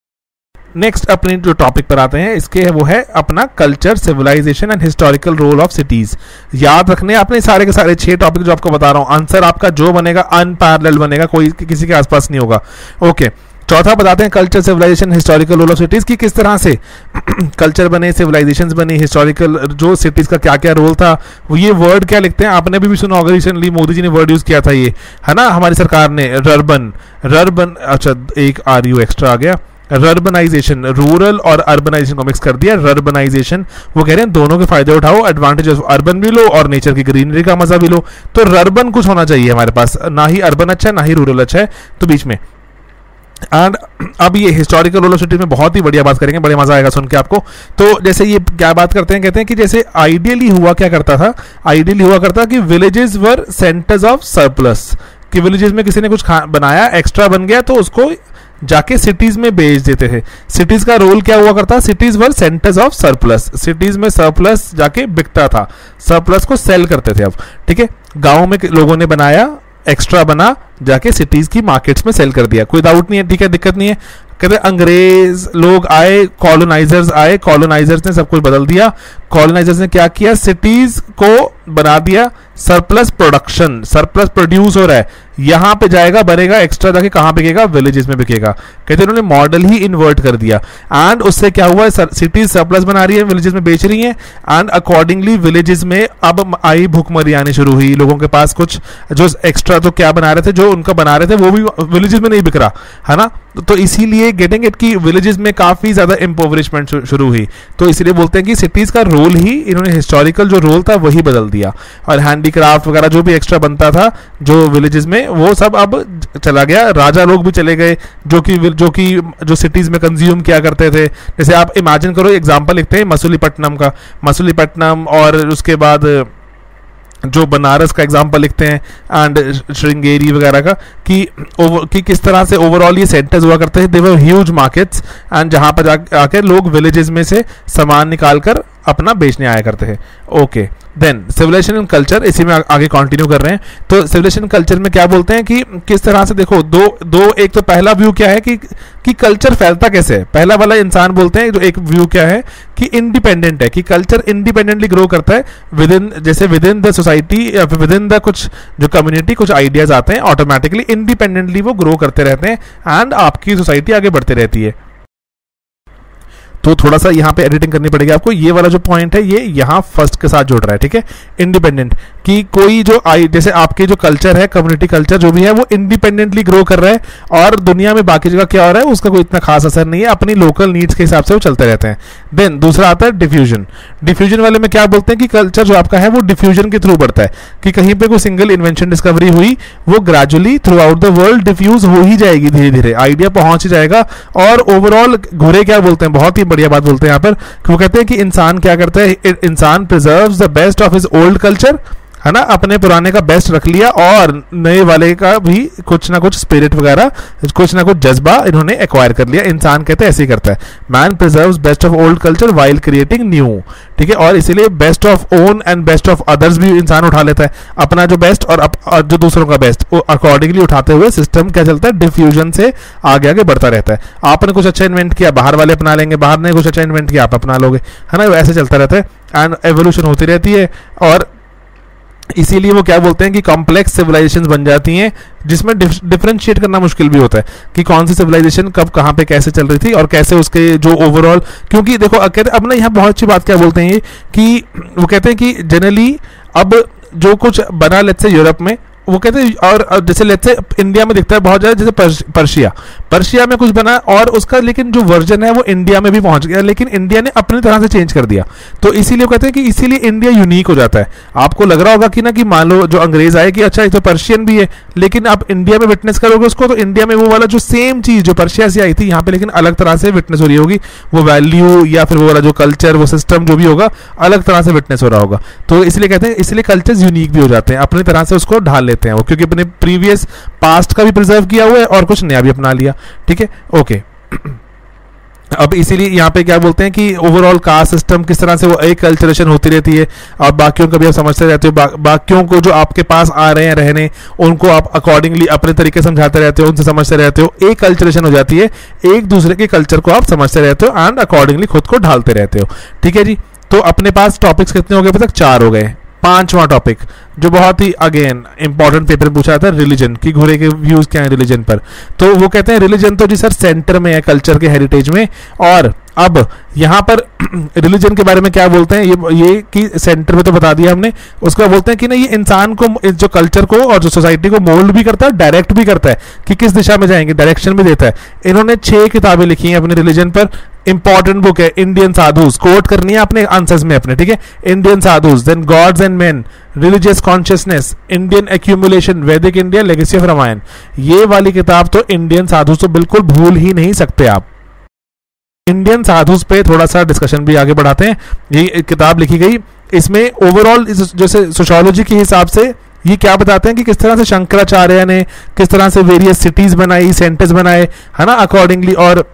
Next अपने जो टॉपिक पर आते हैं, इसके है वो है अपना culture, civilisation and historical role of cities. याद रखने आपने सारे के सारे छह टॉपिक जो आपको बता रहा हूं, आंसर आपका जो बनेगा अनपैरेलल बनेगा, कोई किसी के आसपास नहीं होगा। ओके, चौथा बताते हैं culture, civilisation, historical role of cities की किस तरह से कल्चर बने, सिविलाइजेशंस बनी, हिस्टोरिकल जो सिटीज का क्या क्या रोल था। वो ये वर्ड क्या लिखते हैं आपने भी, भी सुना होगा, रिसेंटली मोदी जी ने वर्ड यूज किया था ये, है ना, हमारी सरकार ने, रर्बन, रर्बन, अच्छा एक आर यू एक्स्ट्रा आ गया, रर्बनाइजेशन, रूरल और अर्बनाइजेशन को मिक्स कर दिया, रर्बनाइजेशन। वो कह रहे हैं दोनों के फायदे उठाओ, एडवांटेज अर्बन भी लो और नेचर की ग्रीनरी का मजा भी लो। तो रर्बन कुछ होना चाहिए हमारे पास, ना ही अर्बन अच्छा है ना ही रूरल अच्छा है, तो बीच में। एंड अब ये हिस्टोरिकल रोल ऑफ सिटीज में बहुत ही बढ़िया बात करेंगे, बड़े मजा आएगा सुन के आपको। तो जैसे ये क्या बात करते हैं, कहते हैं कि जैसे आइडियली हुआ क्या करता था, आइडियली हुआ करता कि villages were centres of surplus, कि विलेजेस में किसी ने कुछ बनाया एक्स्ट्रा बन गया तो उसको जाके सिटीज में बेच देते थे। सिटीज का रोल क्या हुआ करता, cities were centres of surplus, cities में सरप्लस जाके बिकता था, सरप्लस को सेल करते थे। अब ठीक है, गांव में लोगों ने बनाया, एक्स्ट्रा बना, जाके सिटीज की मार्केट्स में सेल कर दिया, कोई डाउट नहीं है। ठीक है, दिक्कत नहीं है। कहते अंग्रेज लोग आए, कॉलोनाइजर्स आए, कॉलोनाइजर्स ने सब कुछ बदल दिया। कॉलोनाइजर्स ने क्या किया, सिटीज को बना दिया सरप्लस प्रोडक्शन, सरप्लस प्रोड्यूस हो रहा है, यहां पे जाएगा बनेगा, एक्स्ट्रा जाके कहां बिकेगा, विलेजेस में बिकेगा। कहते उन्होंने मॉडल ही इन्वर्ट कर दिया। एंड उससे क्या हुआ, सिटीज सरप्लस बना रही है, विलेजेस में बेच रही हैं, एंड अकॉर्डिंगली विलेजेस में अब आई भूखमरी आनी शुरू हुई। लोगों के पास कुछ जो एक्स्ट्रा तो क्या बना रहे थे, जो उनका बना रहे थे वो भी विलेजेस में नहीं बिक रहा, है ना। तो इसीलिए गेटिंग इट की विलेजेस में काफी ज्यादा इम्पोवरिशमेंट शुरू हुई। तो इसीलिए बोलते हैं कि सिटीज का रोल ही इन्होंने हिस्टोरिकल जो रोल था वही बदल दिया, और हैंडीक्राफ्ट वगैरह जो भी एक्स्ट्रा बनता था जो विलेजेस में, वो सब अब चला गया। राजा लोग भी चले गए जो कि जो कि जो सिटीज में कंज्यूम किया करते थे। जैसे आप इमेजिन करो, एग्जांपल लिखते हैं मसूलीपट्टनम का, मसूलीपट्टनम, और उसके बाद जो बनारस का एग्जांपल लिखते हैं, एंड श्रृंगेरी वगैरह का, कि ओवर कि किस तरह से ओवरऑल ये सेंटर्स हुआ करते थे, they were huge markets, and जहां पर आकर लोग विलेजेस में से सामान निकालकर अपना बेचने आया करते हैं। Okay, then civilisation and culture, इसी में आ, आगे कंटिन्यू कर रहे हैं। तो सिविलाइजेशन कल्चर में क्या बोलते हैं कि किस तरह से, देखो दो दो एक तो पहला व्यू क्या है कि कि कल्चर फैलता कैसे है। पहला वाला इंसान बोलते हैं, जो एक व्यू क्या है कि इंडिपेंडेंट है, कि कल्चर इंडिपेंडेंटली ग्रो करता है विद इन, जैसे विद इन द सोसाइटी या विद इन द कुछ जो कम्युनिटी कुछ आइडियाज आते हैं, ऑटोमेटिकली इंडिपेंडेंटली वो ग्रो करते रहते हैं, एंड आपकी सोसाइटी आगे बढ़ती रहती है। तो थोड़ा सा यहाँ पे एडिटिंग करनी पड़ेगी आपको। ये वाला जो पॉइंट है ये यहाँ फर्स्ट के साथ जुड़ रहा है, ठीक है। इंडिपेंडेंट कि कोई जो आई जैसे आपके जो कल्चर है, कम्युनिटी कल्चर जो भी है, वो इंडिपेंडेंटली ग्रो कर रहा है और दुनिया में बाकी जगह क्या हो रहा है उसका कोई इतना खास असर नहीं है, अपनी लोकल नीड्स के हिसाब से वो चलते रहते हैं। देन दूसरा आता है डिफ्यूजन। डिफ्यूजन वाले में क्या बोलते हैं कि कल्चर जो आपका है वो डिफ्यूजन के थ्रू बढ़ता है, कि कहीं पे कोई सिंगल इन्वेंशन डिस्कवरी हुई वो gradually throughout the world diffuse हो ही जाएगी, धीरे धीरे आइडिया पहुंच ही जाएगा। और ओवरऑल घुरे क्या बोलते हैं, बहुत ही बढ़िया बात बोलते हैं यहाँ पर, वो कहते हैं कि इंसान क्या करता है, इंसान preserves the best of his old culture, है ना, अपने पुराने का बेस्ट रख लिया और नए वाले का भी कुछ ना कुछ स्पिरिट वगैरह, कुछ ना कुछ जज्बा इन्होंने एक्वायर कर लिया। इंसान कहते हैं ऐसे ही करता है, man preserves best of old culture while creating new, ठीक है। और इसीलिए best of own and best of others भी इंसान उठा लेता है, अपना जो बेस्ट और, अप, और जो दूसरों का बेस्ट वो अकॉर्डिंगली उठाते हुए सिस्टम क्या चलता है, डिफ्यूजन से आगे आगे बढ़ता रहता है। आपने कुछ अच्छा इन्वेंट किया, बाहर वाले अपना लेंगे, बाहर ने कुछ अच्छा इन्वेंट किया, आप अपना लोगे, है ना, ऐसे चलता रहता है एंड एवोल्यूशन होती रहती है। और इसीलिए वो क्या बोलते हैं कि कॉम्प्लेक्स सिविलाइजेशंस बन जाती हैं, जिसमें डिफरेंशिएट करना मुश्किल भी होता है कि कौन सी सिविलाइजेशन कब कहाँ पे कैसे चल रही थी और कैसे उसके जो ओवरऑल, क्योंकि देखो कहते अब ना यहाँ बहुत अच्छी बात क्या बोलते हैं ये कि वो कहते हैं कि जनरली अब जो कुछ बना लेट्स से यूरोप में, वो कहते हैं और जैसे लेट्स से इंडिया में दिखता है बहुत ज़्यादा, जैसे पर्शिया पर्शिया में कुछ बना और उसका लेकिन जो वर्जन है वो इंडिया में भी पहुंच गया, लेकिन इंडिया ने अपनी तरह से चेंज कर दिया। तो इसीलिए कहते हैं कि इसीलिए इंडिया यूनिक हो जाता है। आपको लग रहा होगा कि ना कि मान लो जो अंग्रेज आए कि अच्छा ये तो पर्शियन भी है, लेकिन आप इंडिया में विटनेस करोगे उसको तो इंडिया में वो वाला जो सेम चीज़ जो पर्शिया से आई थी यहाँ पे लेकिन अलग तरह से विटनेस हो रही होगी, वो वैल्यू या फिर वो वाला जो कल्चर, वो सिस्टम जो भी होगा अलग तरह से विटनेस हो रहा होगा। तो इसलिए कहते हैं इसलिए कल्चर्स यूनिक भी हो जाते हैं, अपनी तरह से उसको ढाल लेते हैं वो, क्योंकि अपने प्रीवियस पास्ट का भी प्रिजर्व किया हुआ है और कुछ नया भी अपना लिया, ठीक है। ओके अब इसीलिए यहाँ पे क्या बोलते हैं कि ओवरऑल कास्ट सिस्टम किस तरह से वो एक कल्चरेशन होती रहती है और बाकियों का भी आप समझते रहते हो, बा, बाकियों को जो आपके पास आ रहे हैं रहने उनको आप अकॉर्डिंगली अपने तरीके समझाते रहते हो, उनसे समझते रहते हो, एक कल्चरेशन हो जाती है, एक दूसरे के कल्चर को आप समझते रहते हो एंड अकॉर्डिंगली खुद को ढालते रहते हो, ठीक है जी। तो अपने पास टॉपिक्स कितने हो गए अभी तक, चार हो गए। पांचवा टॉपिक जो बहुत ही अगेन इंपॉर्टेंट पेपर पूछा था, रिलीजन की घोड़े के व्यूज क्या है रिलीजन पर। तो वो कहते हैं रिलीजन तो जी सर सेंटर में है कल्चर के हेरिटेज में, और अब यहाँ पर रिलीजन के बारे में क्या बोलते हैं, ये ये कि सेंटर में तो बता दिया हमने, उसका बोलते हैं कि ना ये इंसान को, जो कल्चर को और जो सोसाइटी को मोल्ड भी करता है, डायरेक्ट भी करता है कि किस दिशा में जाएंगे, डायरेक्शन भी देता है। इन्होंने छह किताबें लिखी हैं अपने रिलीजन पर, इंपॉर्टेंट बुक है इंडियन साधुस, कोट करनी है अपने आंसर्स में अपने, ठीक है। Indian sadhus, then gods and men, religious consciousness, Indian accumulation, Vedic India, legacy of Ramayana, ये वाली किताब तो इंडियन साधुस तो बिल्कुल भूल ही नहीं सकते आप। इंडियन साधुस पे थोड़ा सा डिस्कशन भी आगे बढ़ाते हैं। ये किताब लिखी गई, इसमें ओवरऑल जैसे सोशियोलॉजी के हिसाब से ये क्या बताते हैं कि किस तरह से शंकराचार्य ने किस तरह से वेरियस सिटीज बनाई, सेंटर्स बनाए, है ना, अकॉर्डिंगली, और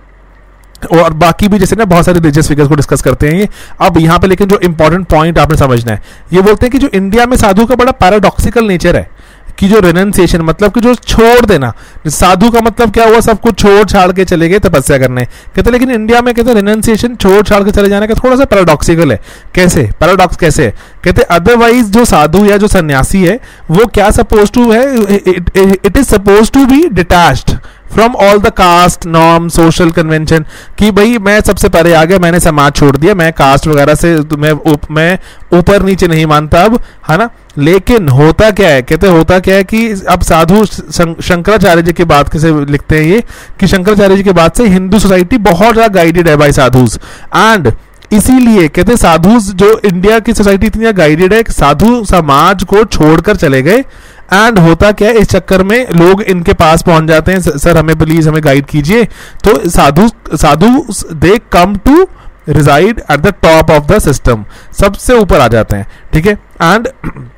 और बाकी भी जैसे ना बहुत सारे रिलीजियस फिगर्स को डिस्कस करते हैं ये। अब यहाँ पे लेकिन जो इंपॉर्टेंट पॉइंट आपने समझना है, ये बोलते हैं कि जो इंडिया में साधु का बड़ा पैराडॉक्सिकल नेचर है, कि जो रेनन्सिएशन मतलब कि जो छोड़ देना, साधु का मतलब क्या हुआ, सब कुछ छोड़ छाड़ के चले गए तपस्या करने, कहते लेकिन इंडिया में कहते रेनन्सिएशन छोड़ छाड़ के चले जाने का थोड़ा सा पैराडॉक्सिकल है। कैसे पैराडॉक्स कैसे है, कहते अदरवाइज जो साधु या जो सन्यासी है वो क्या सपोज टू है, it is suppose to be detached from all the caste norm social convention, कि भाई मैं सबसे परे आ गया, मैंने समाज छोड़ दिया, मैं कास्ट वगैरह से मैं उप, मैं ऊपर नीचे नहीं मानता अब, है ना। लेकिन होता क्या है, कहते होता क्या है कि अब साधु शंकराचार्य जी की बात कैसे लिखते हैं ये, कि शंकराचार्य जी के बाद से हिंदू सोसाइटी बहुत ज़्यादा गाइडेड है बाय साधुस, एंड इसीलिए कहते साधु जो इंडिया की सोसाइटी इतनी गाइडेड है कि साधु समाज को छोड़कर चले गए, एंड होता क्या है इस चक्कर में लोग इनके पास पहुंच जाते हैं, सर हमें प्लीज हमें गाइड कीजिए। तो sadhu sadhu they come to reside at the top of the system, सबसे ऊपर आ जाते हैं, ठीक है। एंड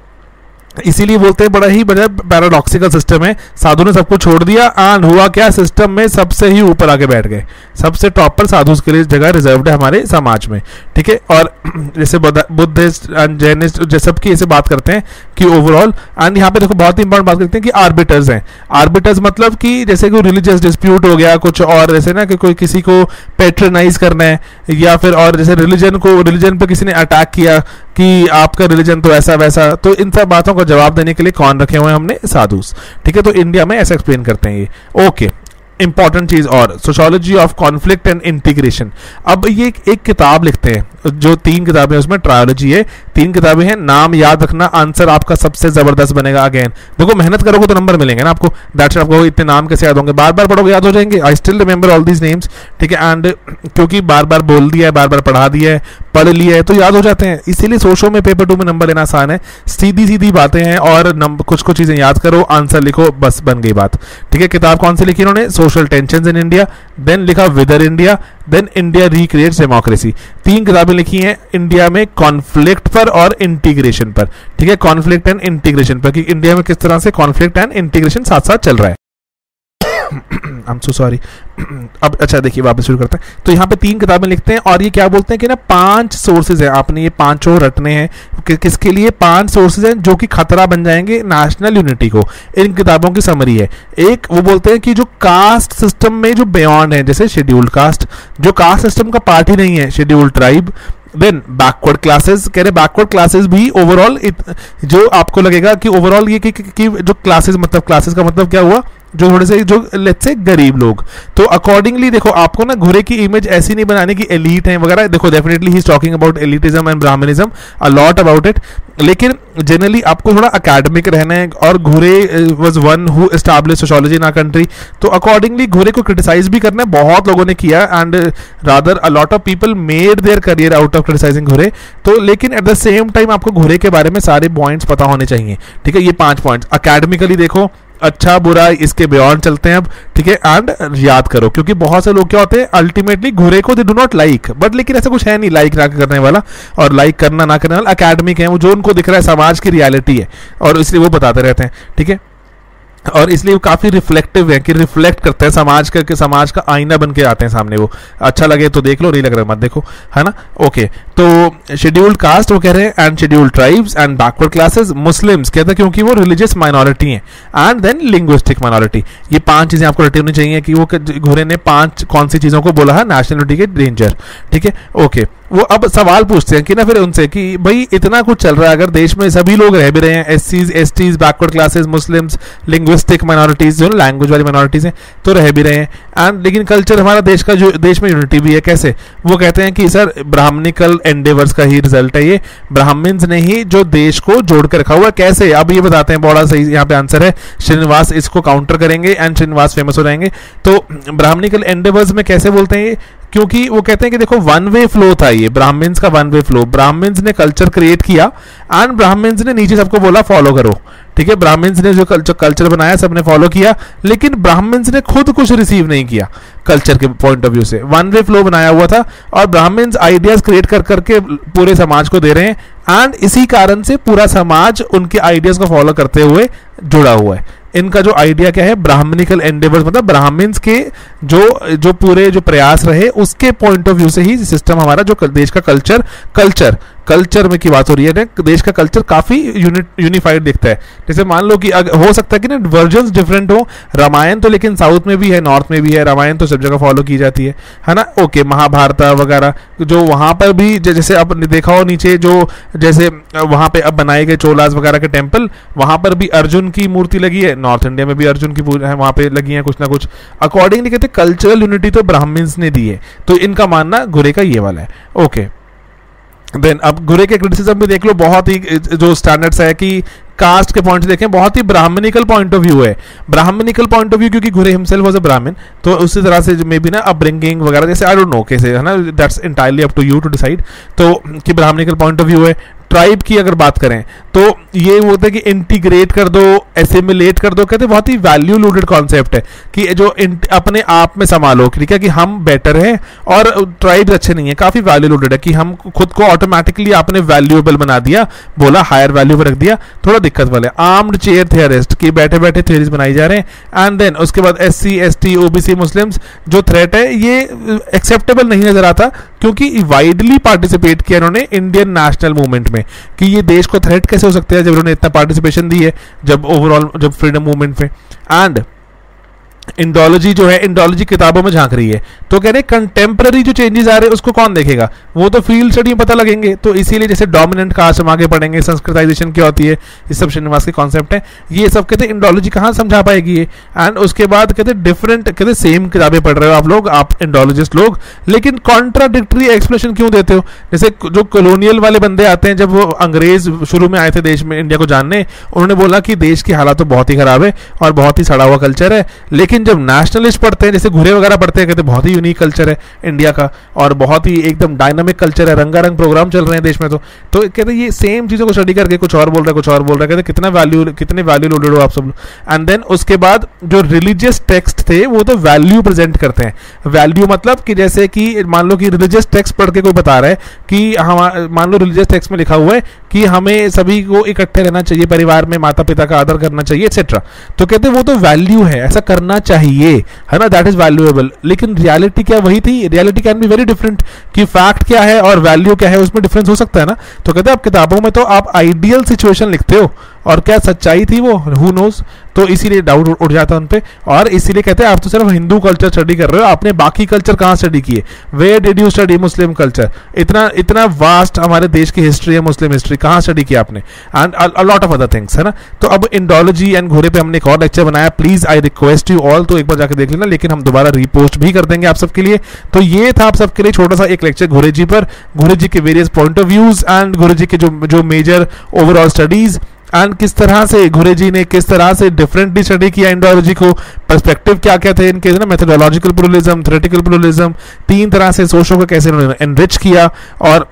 इसीलिए बोलते हैं बड़ा ही बड़ा पैराडॉक्सिकल सिस्टम है, साधु ने सबको छोड़ दिया एंड हुआ क्या, सिस्टम में सबसे ही ऊपर आके बैठ गए, सबसे टॉप पर साधु के लिए जगह रिजर्व्ड है हमारे समाज में, ठीक है। और जैसे बुद्धिस्ट एंड जैनिस्ट सबकी ऐसे बात करते हैं कि ओवरऑल, एंड यहाँ पे देखो बहुत ही इंपॉर्टेंट बात करते हैं कि आर्बिटर्स हैं। आर्बिटर्स मतलब कि जैसे कोई रिलीजियस डिस्प्यूट हो गया कुछ, और जैसे ना कि कोई किसी को पेट्रोनाइज करना है, या फिर और जैसे रिलीजन को रिलीजन पे किसी ने अटैक किया कि आपका रिलीजन तो ऐसा वैसा, तो इन सब बातों का जवाब देने के लिए कौन रखे हुए हैं हमने, साधुस, ठीक है। तो इंडिया में ऐसा एक्सप्लेन करते हैं ये, ओके। इंपॉर्टेंट चीज और sociology of conflict and integration. अब ये एक, एक किताब लिखते हैं, जो तीन किताबें उसमें ट्रायोलॉजी है, तीन किताबें हैं, नाम याद रखना, आंसर आपका सबसे जबरदस्त बनेगा। अगेन देखो मेहनत करोगे तो नंबर मिलेंगे ना आपको, दैट्स आपको इतने नाम कैसे याद होंगे, बार बार पढ़ोगे याद हो जाएंगे। I still remember all these names, ठीक है, एंड क्योंकि बार बार बोल दिया है, बार बार पढ़ा दिया है, पढ़ लिया है तो याद हो जाते हैं। इसीलिए सोचो में पेपर टू में नंबर लेना आसान है, सीधी सीधी बातें हैं और नंबर कुछ कुछ चीजें याद करो, आंसर लिखो, बस बन गई बात, ठीक है। किताब कौन सी लिखी इन्होंने, social tensions in India, then लिखा whither India, then India recreates democracy. तीन किताबें लिखी हैं इंडिया में कॉन्फ्लिक्ट पर और इंटीग्रेशन पर, ठीक है, कॉन्फ्लिक्ट एंड इंटीग्रेशन पर, कि इंडिया में किस तरह से कॉन्फ्लिक्ट एंड इंटीग्रेशन साथ साथ चल रहा है। I am so sorry. अब अच्छा देखिए वापस शुरू करते हैं। तो यहाँ पे तीन किताबें लिखते हैं और ये क्या बोलते हैं कि ना पांच सोर्सेज हैं, आपने ये पांचों रटने हैं। कि, किसके लिए पांच सोर्सेज हैं जो कि खतरा बन जाएंगे नेशनल यूनिटी को। इन किताबों की समरी है। एक वो बोलते हैं कि जो कास्ट सिस्टम में जो बियॉन्ड है, जैसे शेड्यूल्ड कास्ट, जो कास्ट सिस्टम का पार्ट ही नहीं है, scheduled tribe, then backward classes, कह रहे बैकवर्ड क्लासेस भी ओवरऑल जो आपको लगेगा कि ओवरऑल ये कि, कि, कि जो क्लासेस, मतलब क्लासेस का मतलब क्या हुआ, जो थोड़े से जो लेट्स से गरीब लोग। तो अकॉर्डिंगली देखो आपको ना घोड़े की इमेज ऐसी नहीं बनानी कि एलीट है वगैरह। देखो definitely he is talking about elitism and Brahminism a lot about it, लेकिन जनरली आपको थोड़ा अकेडमिक रहना है। और घोड़े was one who established sociology in our country, तो अकॉर्डिंगली घोड़े को क्रिटिसाइज भी करना है, बहुत लोगों ने किया and rather a lot of people made their career out of criticising घोड़े। तो लेकिन एट द सेम टाइम आपको घोड़े के बारे में सारे पॉइंट्स पता होने चाहिए, ठीक है। ये पांच पॉइंट्स अकेडमिकली देखो, अच्छा बुरा इसके बियॉन्ड चलते हैं अब, ठीक है, एंड याद करो, क्योंकि बहुत से लोग क्या होते हैं अल्टीमेटली घोड़े को they do not like, but लेकिन ऐसा कुछ है नहीं लाइक ना करने वाला और लाइक करना ना करने वाला, अकेडमिक है वो, जो उनको दिख रहा है समाज की रियलिटी है और इसलिए वो बताते रहते हैं, ठीक है। और इसलिए वो काफी रिफ्लेक्टिव है कि रिफ्लेक्ट करते हैं समाज का, कि समाज का आईना बन के आते हैं सामने। वो अच्छा लगे तो देख लो, नहीं लग रहा मत देखो, है ना। ओके, तो शेड्यूल्ड कास्ट वो कह रहे हैं and scheduled tribes and backward classes, Muslims कहते हैं क्योंकि वो रिलीजियस माइनॉरिटी हैं, एंड देन लिंग्विस्टिक माइनॉरिटी। ये पांच चीजें आपको रटी होनी चाहिए कि वो घोड़े ने पांच कौन सी चीजों को बोला है नेशनलिटी के डेंजर, ठीक है। ओके, वो अब सवाल पूछते हैं कि ना फिर उनसे कि भाई इतना कुछ चल रहा है, अगर देश में सभी लोग रह भी रहे हैं, S Cs S Ts backward classes Muslims linguistic minorities जो लैंग्वेज वाली माइनॉरिटीज हैं तो रह भी रहे हैं, एंड लेकिन कल्चर हमारा देश का जो देश में यूनिटी भी है, कैसे? वो कहते हैं कि सर ब्राह्मणिकल एंडेवर्स का ही रिजल्ट है, ये ब्राह्मण्स ने ही जो देश को जोड़ कर रखा हुआ है। कैसे? अब ये बताते हैं, बड़ा सही यहाँ पे आंसर है, श्रीनिवास इसको काउंटर करेंगे एंड श्रीनिवास फेमस हो जाएंगे। तो ब्राह्मणिकल एंडेवर्स में कैसे बोलते हैं ये? क्योंकि वो कहते हैं कि देखो वन वे फ्लो था, ये ब्राह्मण्स का वन वे फ्लो, ब्राह्मण्स ने कल्चर क्रिएट किया एंड ब्राह्मण्स ने नीचे सबको बोला फॉलो करो, ठीक है। ब्राह्मण्स ने जो कल्चर बनाया सबने फॉलो किया, लेकिन ब्राह्मण्स ने खुद कुछ रिसीव नहीं किया कल्चर के पॉइंट ऑफ व्यू से। वन वे फ्लो बनाया हुआ था और ब्राह्मण्स आइडियाज क्रिएट कर करके पूरे समाज को दे रहे हैं एंड इसी कारण से पूरा समाज उनके आइडियाज को फॉलो करते हुए जुड़ा हुआ है। इनका जो आइडिया क्या है, ब्राह्मणिकल एंडेवर्स, मतलब ब्राह्मण्स के जो जो पूरे जो प्रयास रहे उसके पॉइंट ऑफ व्यू से ही सिस्टम हमारा जो देश का कल्चर कल्चर कल्चर में की बात हो रही है, देश का कल्चर काफी यूनिट यूनिफाइड दिखता है। जैसे मान लो कि हो सकता है कि ना वर्जन्स डिफरेंट हो, रामायण तो लेकिन साउथ में भी है, नॉर्थ में भी है, रामायण तो सब जगह फॉलो की जाती है, है ना। ओके, महाभारत वगैरह जो वहां पर भी जैसे अब देखा हो नीचे जो जैसे वहां पे अब बनाए गए चोलास वगैरह के टेम्पल, वहां पर भी अर्जुन की मूर्ति लगी है, नॉर्थ इंडिया में भी अर्जुन की वहां पे लगी है कुछ ना कुछ। अकॉर्डिंगली कहते कल्चरल यूनिटी तो ब्राह्मण्स ने दी है, तो इनका मानना घुरे का ये वाला है। ओके, देन अब घुरे के क्रिटिसिज्म भी देख लो, बहुत ही जो स्टैंडर्ड्स है कि कास्ट के पॉइंट से देखें, बहुत ही ब्राह्मणिकल पॉइंट ऑफ व्यू है, ब्राह्मणिकल पॉइंट ऑफ व्यू, क्योंकि घुरे हिमसेल्फ वाज अ ब्राह्मण, तो उसी तरह से मे बी ना अपब्रिंगिंग वगैरह जैसे आई डोंट नो कैसे, है ना, that's entirely up to you to decide. तो कि ब्राह्मणिकल पॉइंट ऑफ व्यू है। ट्राइब की अगर बात करें तो ये होता है कि इंटीग्रेट कर दो, एसिमिलेट कर दो, कहते बहुत ही वैल्यू लोडेड कॉन्सेप्ट है कि जो अपने आप में संभालो, ठीक है, कि हम बेटर हैं और ट्राइब्स अच्छे नहीं है, काफी वैल्यू लोडेड है कि हम खुद को ऑटोमेटिकली आपने वैल्यूएबल बना दिया, बोला हायर वैल्यू पर रख दिया, थोड़ा दिक्कत वाले। आर्म्ड चेयर थियरिस्ट की बैठे बैठे थ्योरीज बनाई जा रहे हैं एंड देन उसके बाद S C S T OBC Muslims जो थ्रेट है ये एक्सेप्टेबल नहीं नजर आता, क्योंकि वाइडली पार्टिसिपेट किया इन्होंने इंडियन नेशनल मूवमेंट में, कि ये देश को थ्रेट कैसे हो सकते हैं जब उन्होंने इतना पार्टिसिपेशन दी है, जब ओवरऑल जब फ्रीडम मूवमेंट में। एंड इंडोलॉजी जो है, इंडोलॉजी किताबों में झांक रही है, तो कह रहे कंटेम्प्रेरी जो चेंजेस आ रहे हैं उसको कौन देखेगा, वो तो फील्ड स्टडी में पता लगेंगे। तो इसीलिए जैसे डोमिनेंट कास्ट हम आगे पढ़ेंगे, संस्कृताइजेशन क्या होती है, ये सब श्रीनिवास के कॉन्सेप्ट है। ये सब कहते हैं इंडोलॉजी कहाँ समझा पाएगी ये। एंड उसके बाद कहते हैं डिफरेंट, कहते सेम किताबें पढ़ रहे हो आप लोग, आप इंडोलॉजिस्ट लोग, लेकिन कॉन्ट्राडिक्टरी एक्सप्लेनेशन क्यों देते हो। जैसे जो कॉलोनियल वाले बंदे आते हैं, जब वो अंग्रेज शुरू में आए थे देश में, इंडिया को जानने, उन्होंने बोला कि देश की हालत तो बहुत ही खराब है और बहुत ही सड़ा हुआ कल्चर है, लेकिन जब नेशनलिस्ट पढ़ते हैं, जैसे घुरे वगैरह पढ़ते हैं, कहते बहुत ही यूनिक कल्चर है इंडिया का और बहुत ही एकदम डायनामिक कल्चर है, रंगारंग प्रोग्राम चल रहे हैं देश में। तो तो कहते ये सेम चीज़ों को स्टडी करके कुछ और बोल रहे हैं, कुछ और बोल रहे हैं, कहते कितना वैल्यू, कितने वैल्यू लोडेड हो आप सब। एंड देन उसके बाद जो रिलीजियस टेक्स्ट थे वो तो वैल्यू प्रेजेंट करते हैं। वैल्यू मतलब कि जैसे कि मान लो कि रिलीजियस टेक्स्ट पढ़ के कोई बता रहा है कि हम, मान लो रिलीजियस टेक्स्ट में लिखा हुआ है कि हमें सभी को इकट्ठे रहना चाहिए, परिवार में माता पिता का आदर करना चाहिए एक्सेट्रा, तो कहते हैं वो तो वैल्यू है, ऐसा करना चाहिए, है ना, दैट इज वैल्यूएबल। लेकिन रियलिटी क्या वही थी, reality can be very different, कि फैक्ट क्या है और वैल्यू क्या है उसमें डिफरेंस हो सकता है ना। तो कहते हैं आप किताबों में तो आप आइडियल सिचुएशन लिखते हो और क्या सच्चाई थी वो हु नोज, तो इसीलिए डाउट उठ जाता है उन पे। और इसीलिए कहते हैं आप तो सिर्फ हिंदू कल्चर स्टडी कर रहे हो, आपने बाकी कल्चर कहाँ स्टडी किए, where did you study Muslim culture, इतना इतना वास्ट हमारे देश की हिस्ट्री है, मुस्लिम हिस्ट्री कहाँ स्टडी किया आपने, and a lot of other things, है ना। तो अब इंडोलॉजी एंड घोड़े पे हमने एक और लेक्चर बनाया, please I request you all, तो एक बार जाकर देख लेना, लेकिन हम दोबारा रिपोस्ट भी कर देंगे आप सबके लिए। तो ये था आप सबके लिए छोटा सा एक लेक्चर घोड़े जी पर, घोड़े जी के various point of views and घोड़े जी के जो जो मेजर ओवरऑल स्टडीज एंड किस तरह से घुरे जी ने किस तरह से डिफरेंटली स्टडी किया इंडोलॉजी को, पर्सपेक्टिव क्या क्या थे इनके, ना मेथोडोलॉजिकल प्लुरलिज्म, थ्योरेटिकल प्लुरलिज्म, तीन तरह से सोचों को कैसे उन्होंने एनरिच किया, और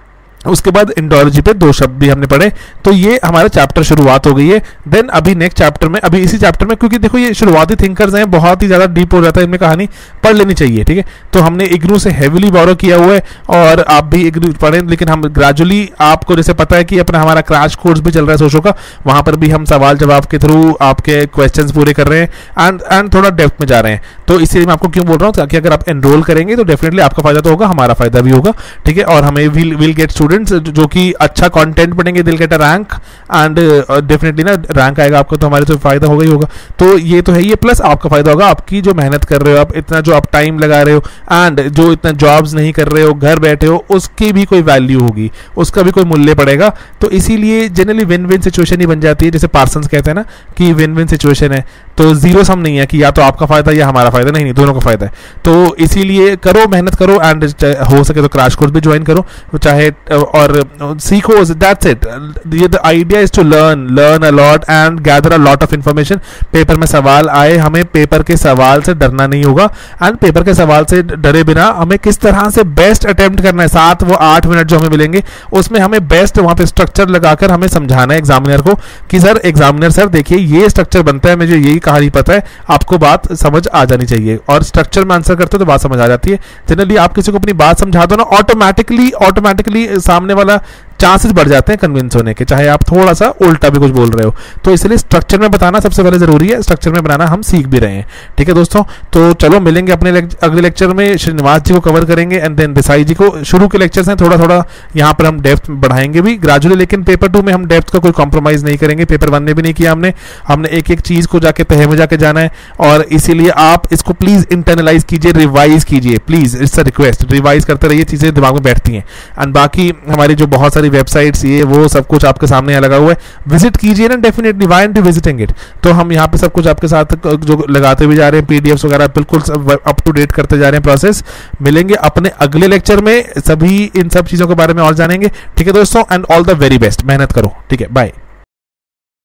उसके बाद इंडोलॉजी पे दो शब्द भी हमने पढ़े। तो ये हमारा चैप्टर शुरुआत हो गई है। देन अभी नेक्स्ट चैप्टर में, अभी इसी चैप्टर में, क्योंकि देखो ये शुरुआती थिंकर्स हैं, बहुत ही ज़्यादा डीप हो जाता है इनमें, कहानी पढ़ लेनी चाहिए, ठीक है। तो हमने इग्नू से हेविली बोरो किया हुआ है और आप भी इग्नू पढ़ें, लेकिन हम ग्रेजुअली, आपको जैसे पता है कि अपना हमारा क्रैश कोर्स भी चल रहा है सोशो का, वहाँ पर भी हम सवाल जवाब के थ्रू आपके क्वेश्चन पूरे कर रहे हैं एंड एंड थोड़ा डेप्थ में जा रहे हैं। तो इसीलिए मैं आपको क्यों बोल रहा हूँ, ताकि अगर आप एनरोल करेंगे तो डेफिनेटली आपका फायदा तो होगा, हमारा फायदा भी होगा, ठीक है। और हमें विल विल गेट स्टूडेंट्स जो कि अच्छा कंटेंट पढ़ेंगे, will get a rank and definitely ना रैंक आएगा आपको, तो हमारे तो फायदा होगा ही होगा। तो ये तो है ये, प्लस आपका फायदा होगा, आपकी जो मेहनत कर रहे हो आप, इतना जो आप टाइम लगा रहे हो एंड जो इतना जॉब्स नहीं कर रहे हो, घर बैठे हो, उसकी भी कोई वैल्यू होगी, उसका भी कोई मूल्य पड़ेगा। तो इसीलिए जनरली विन विन सिचुएशन ही बन जाती है, जैसे पार्सन्स कहते हैं ना कि विन विन सिचुएशन है, तो जीरो सम नहीं है कि या तो आपका फायदा या हमारा फायदा, नहीं नहीं दोनों का फायदा है। तो इसीलिए करो, मेहनत करो एंड हो सके तो क्रैश कोर्स भी ज्वाइन करो, चाहे और सीखो, that's it. The idea is to learn learn a lot and gather a lot of information. Paper में सवाल आए, हमें पेपर के सवाल से डरना नहीं होगा एंड पेपर के सवाल से डरे बिना हमें किस तरह से बेस्ट अटेम्प्ट करना है, सात वो आठ मिनट जो हमें मिलेंगे उसमें हमें बेस्ट वहां पे स्ट्रक्चर लगाकर हमें समझाना है एग्जामिनर को कि सर एग्जामिनर सर देखिए ये स्ट्रक्चर बनता है, मुझे यही कहानी पता है, आपको बात समझ आ जानी चाहिए। और स्ट्रक्चर में आंसर करते हो तो बात समझ आ जाती है। जनरली आप किसी को अपनी बात समझा दो ना, ऑटोमेटिकली ऑटोमेटिकली सामने वाला चांसेस बढ़ जाते हैं कन्विंस होने के, चाहे आप थोड़ा सा उल्टा भी कुछ बोल रहे हो। तो इसलिए स्ट्रक्चर में बताना सबसे पहले जरूरी है, स्ट्रक्चर में बनाना हम सीख भी रहे हैं, ठीक है दोस्तों। तो चलो मिलेंगे अपने लेक्च, अगले लेक्चर में श्रीनिवास जी को कवर करेंगे एंड देन देसाई जी को। शुरू के लेक्चर्स हैं, थोड़ा थोड़ा यहाँ पर हम डेप्थ बढ़ाएंगे भी ग्रेजुअली, लेकिन पेपर टू में हम डेप्थ का कोई कॉम्प्रोमाइज नहीं करेंगे, पेपर वन में भी नहीं किया हमने हमने एक एक चीज को जाके तहे में जाके जाना है। और इसीलिए आप इसको प्लीज इंटरनलाइज कीजिए, रिवाइज कीजिए, please it's a request, revise करते रहिए, चीजें दिमाग में बैठती हैं। एंड बाकी हमारी जो बहुत सारी वेबसाइट्स ये वो सब कुछ आपके सामने यहाँ लगा हुआ है, विजिट कीजिए ना definitely, why and visiting it. तो हम यहाँ पे सब कुछ आपके साथ जो लगाते हुए जा रहे हैं, पीडीएफ्स वगैरह बिल्कुल अप टू डेट करते जा रहे हैं प्रोसेस। मिलेंगे अपने अगले लेक्चर में, सभी इन सब चीजों के बारे में और जानेंगे, ठीक है दोस्तों। And all the very best, मेहनत करो, ठीक है, बाय।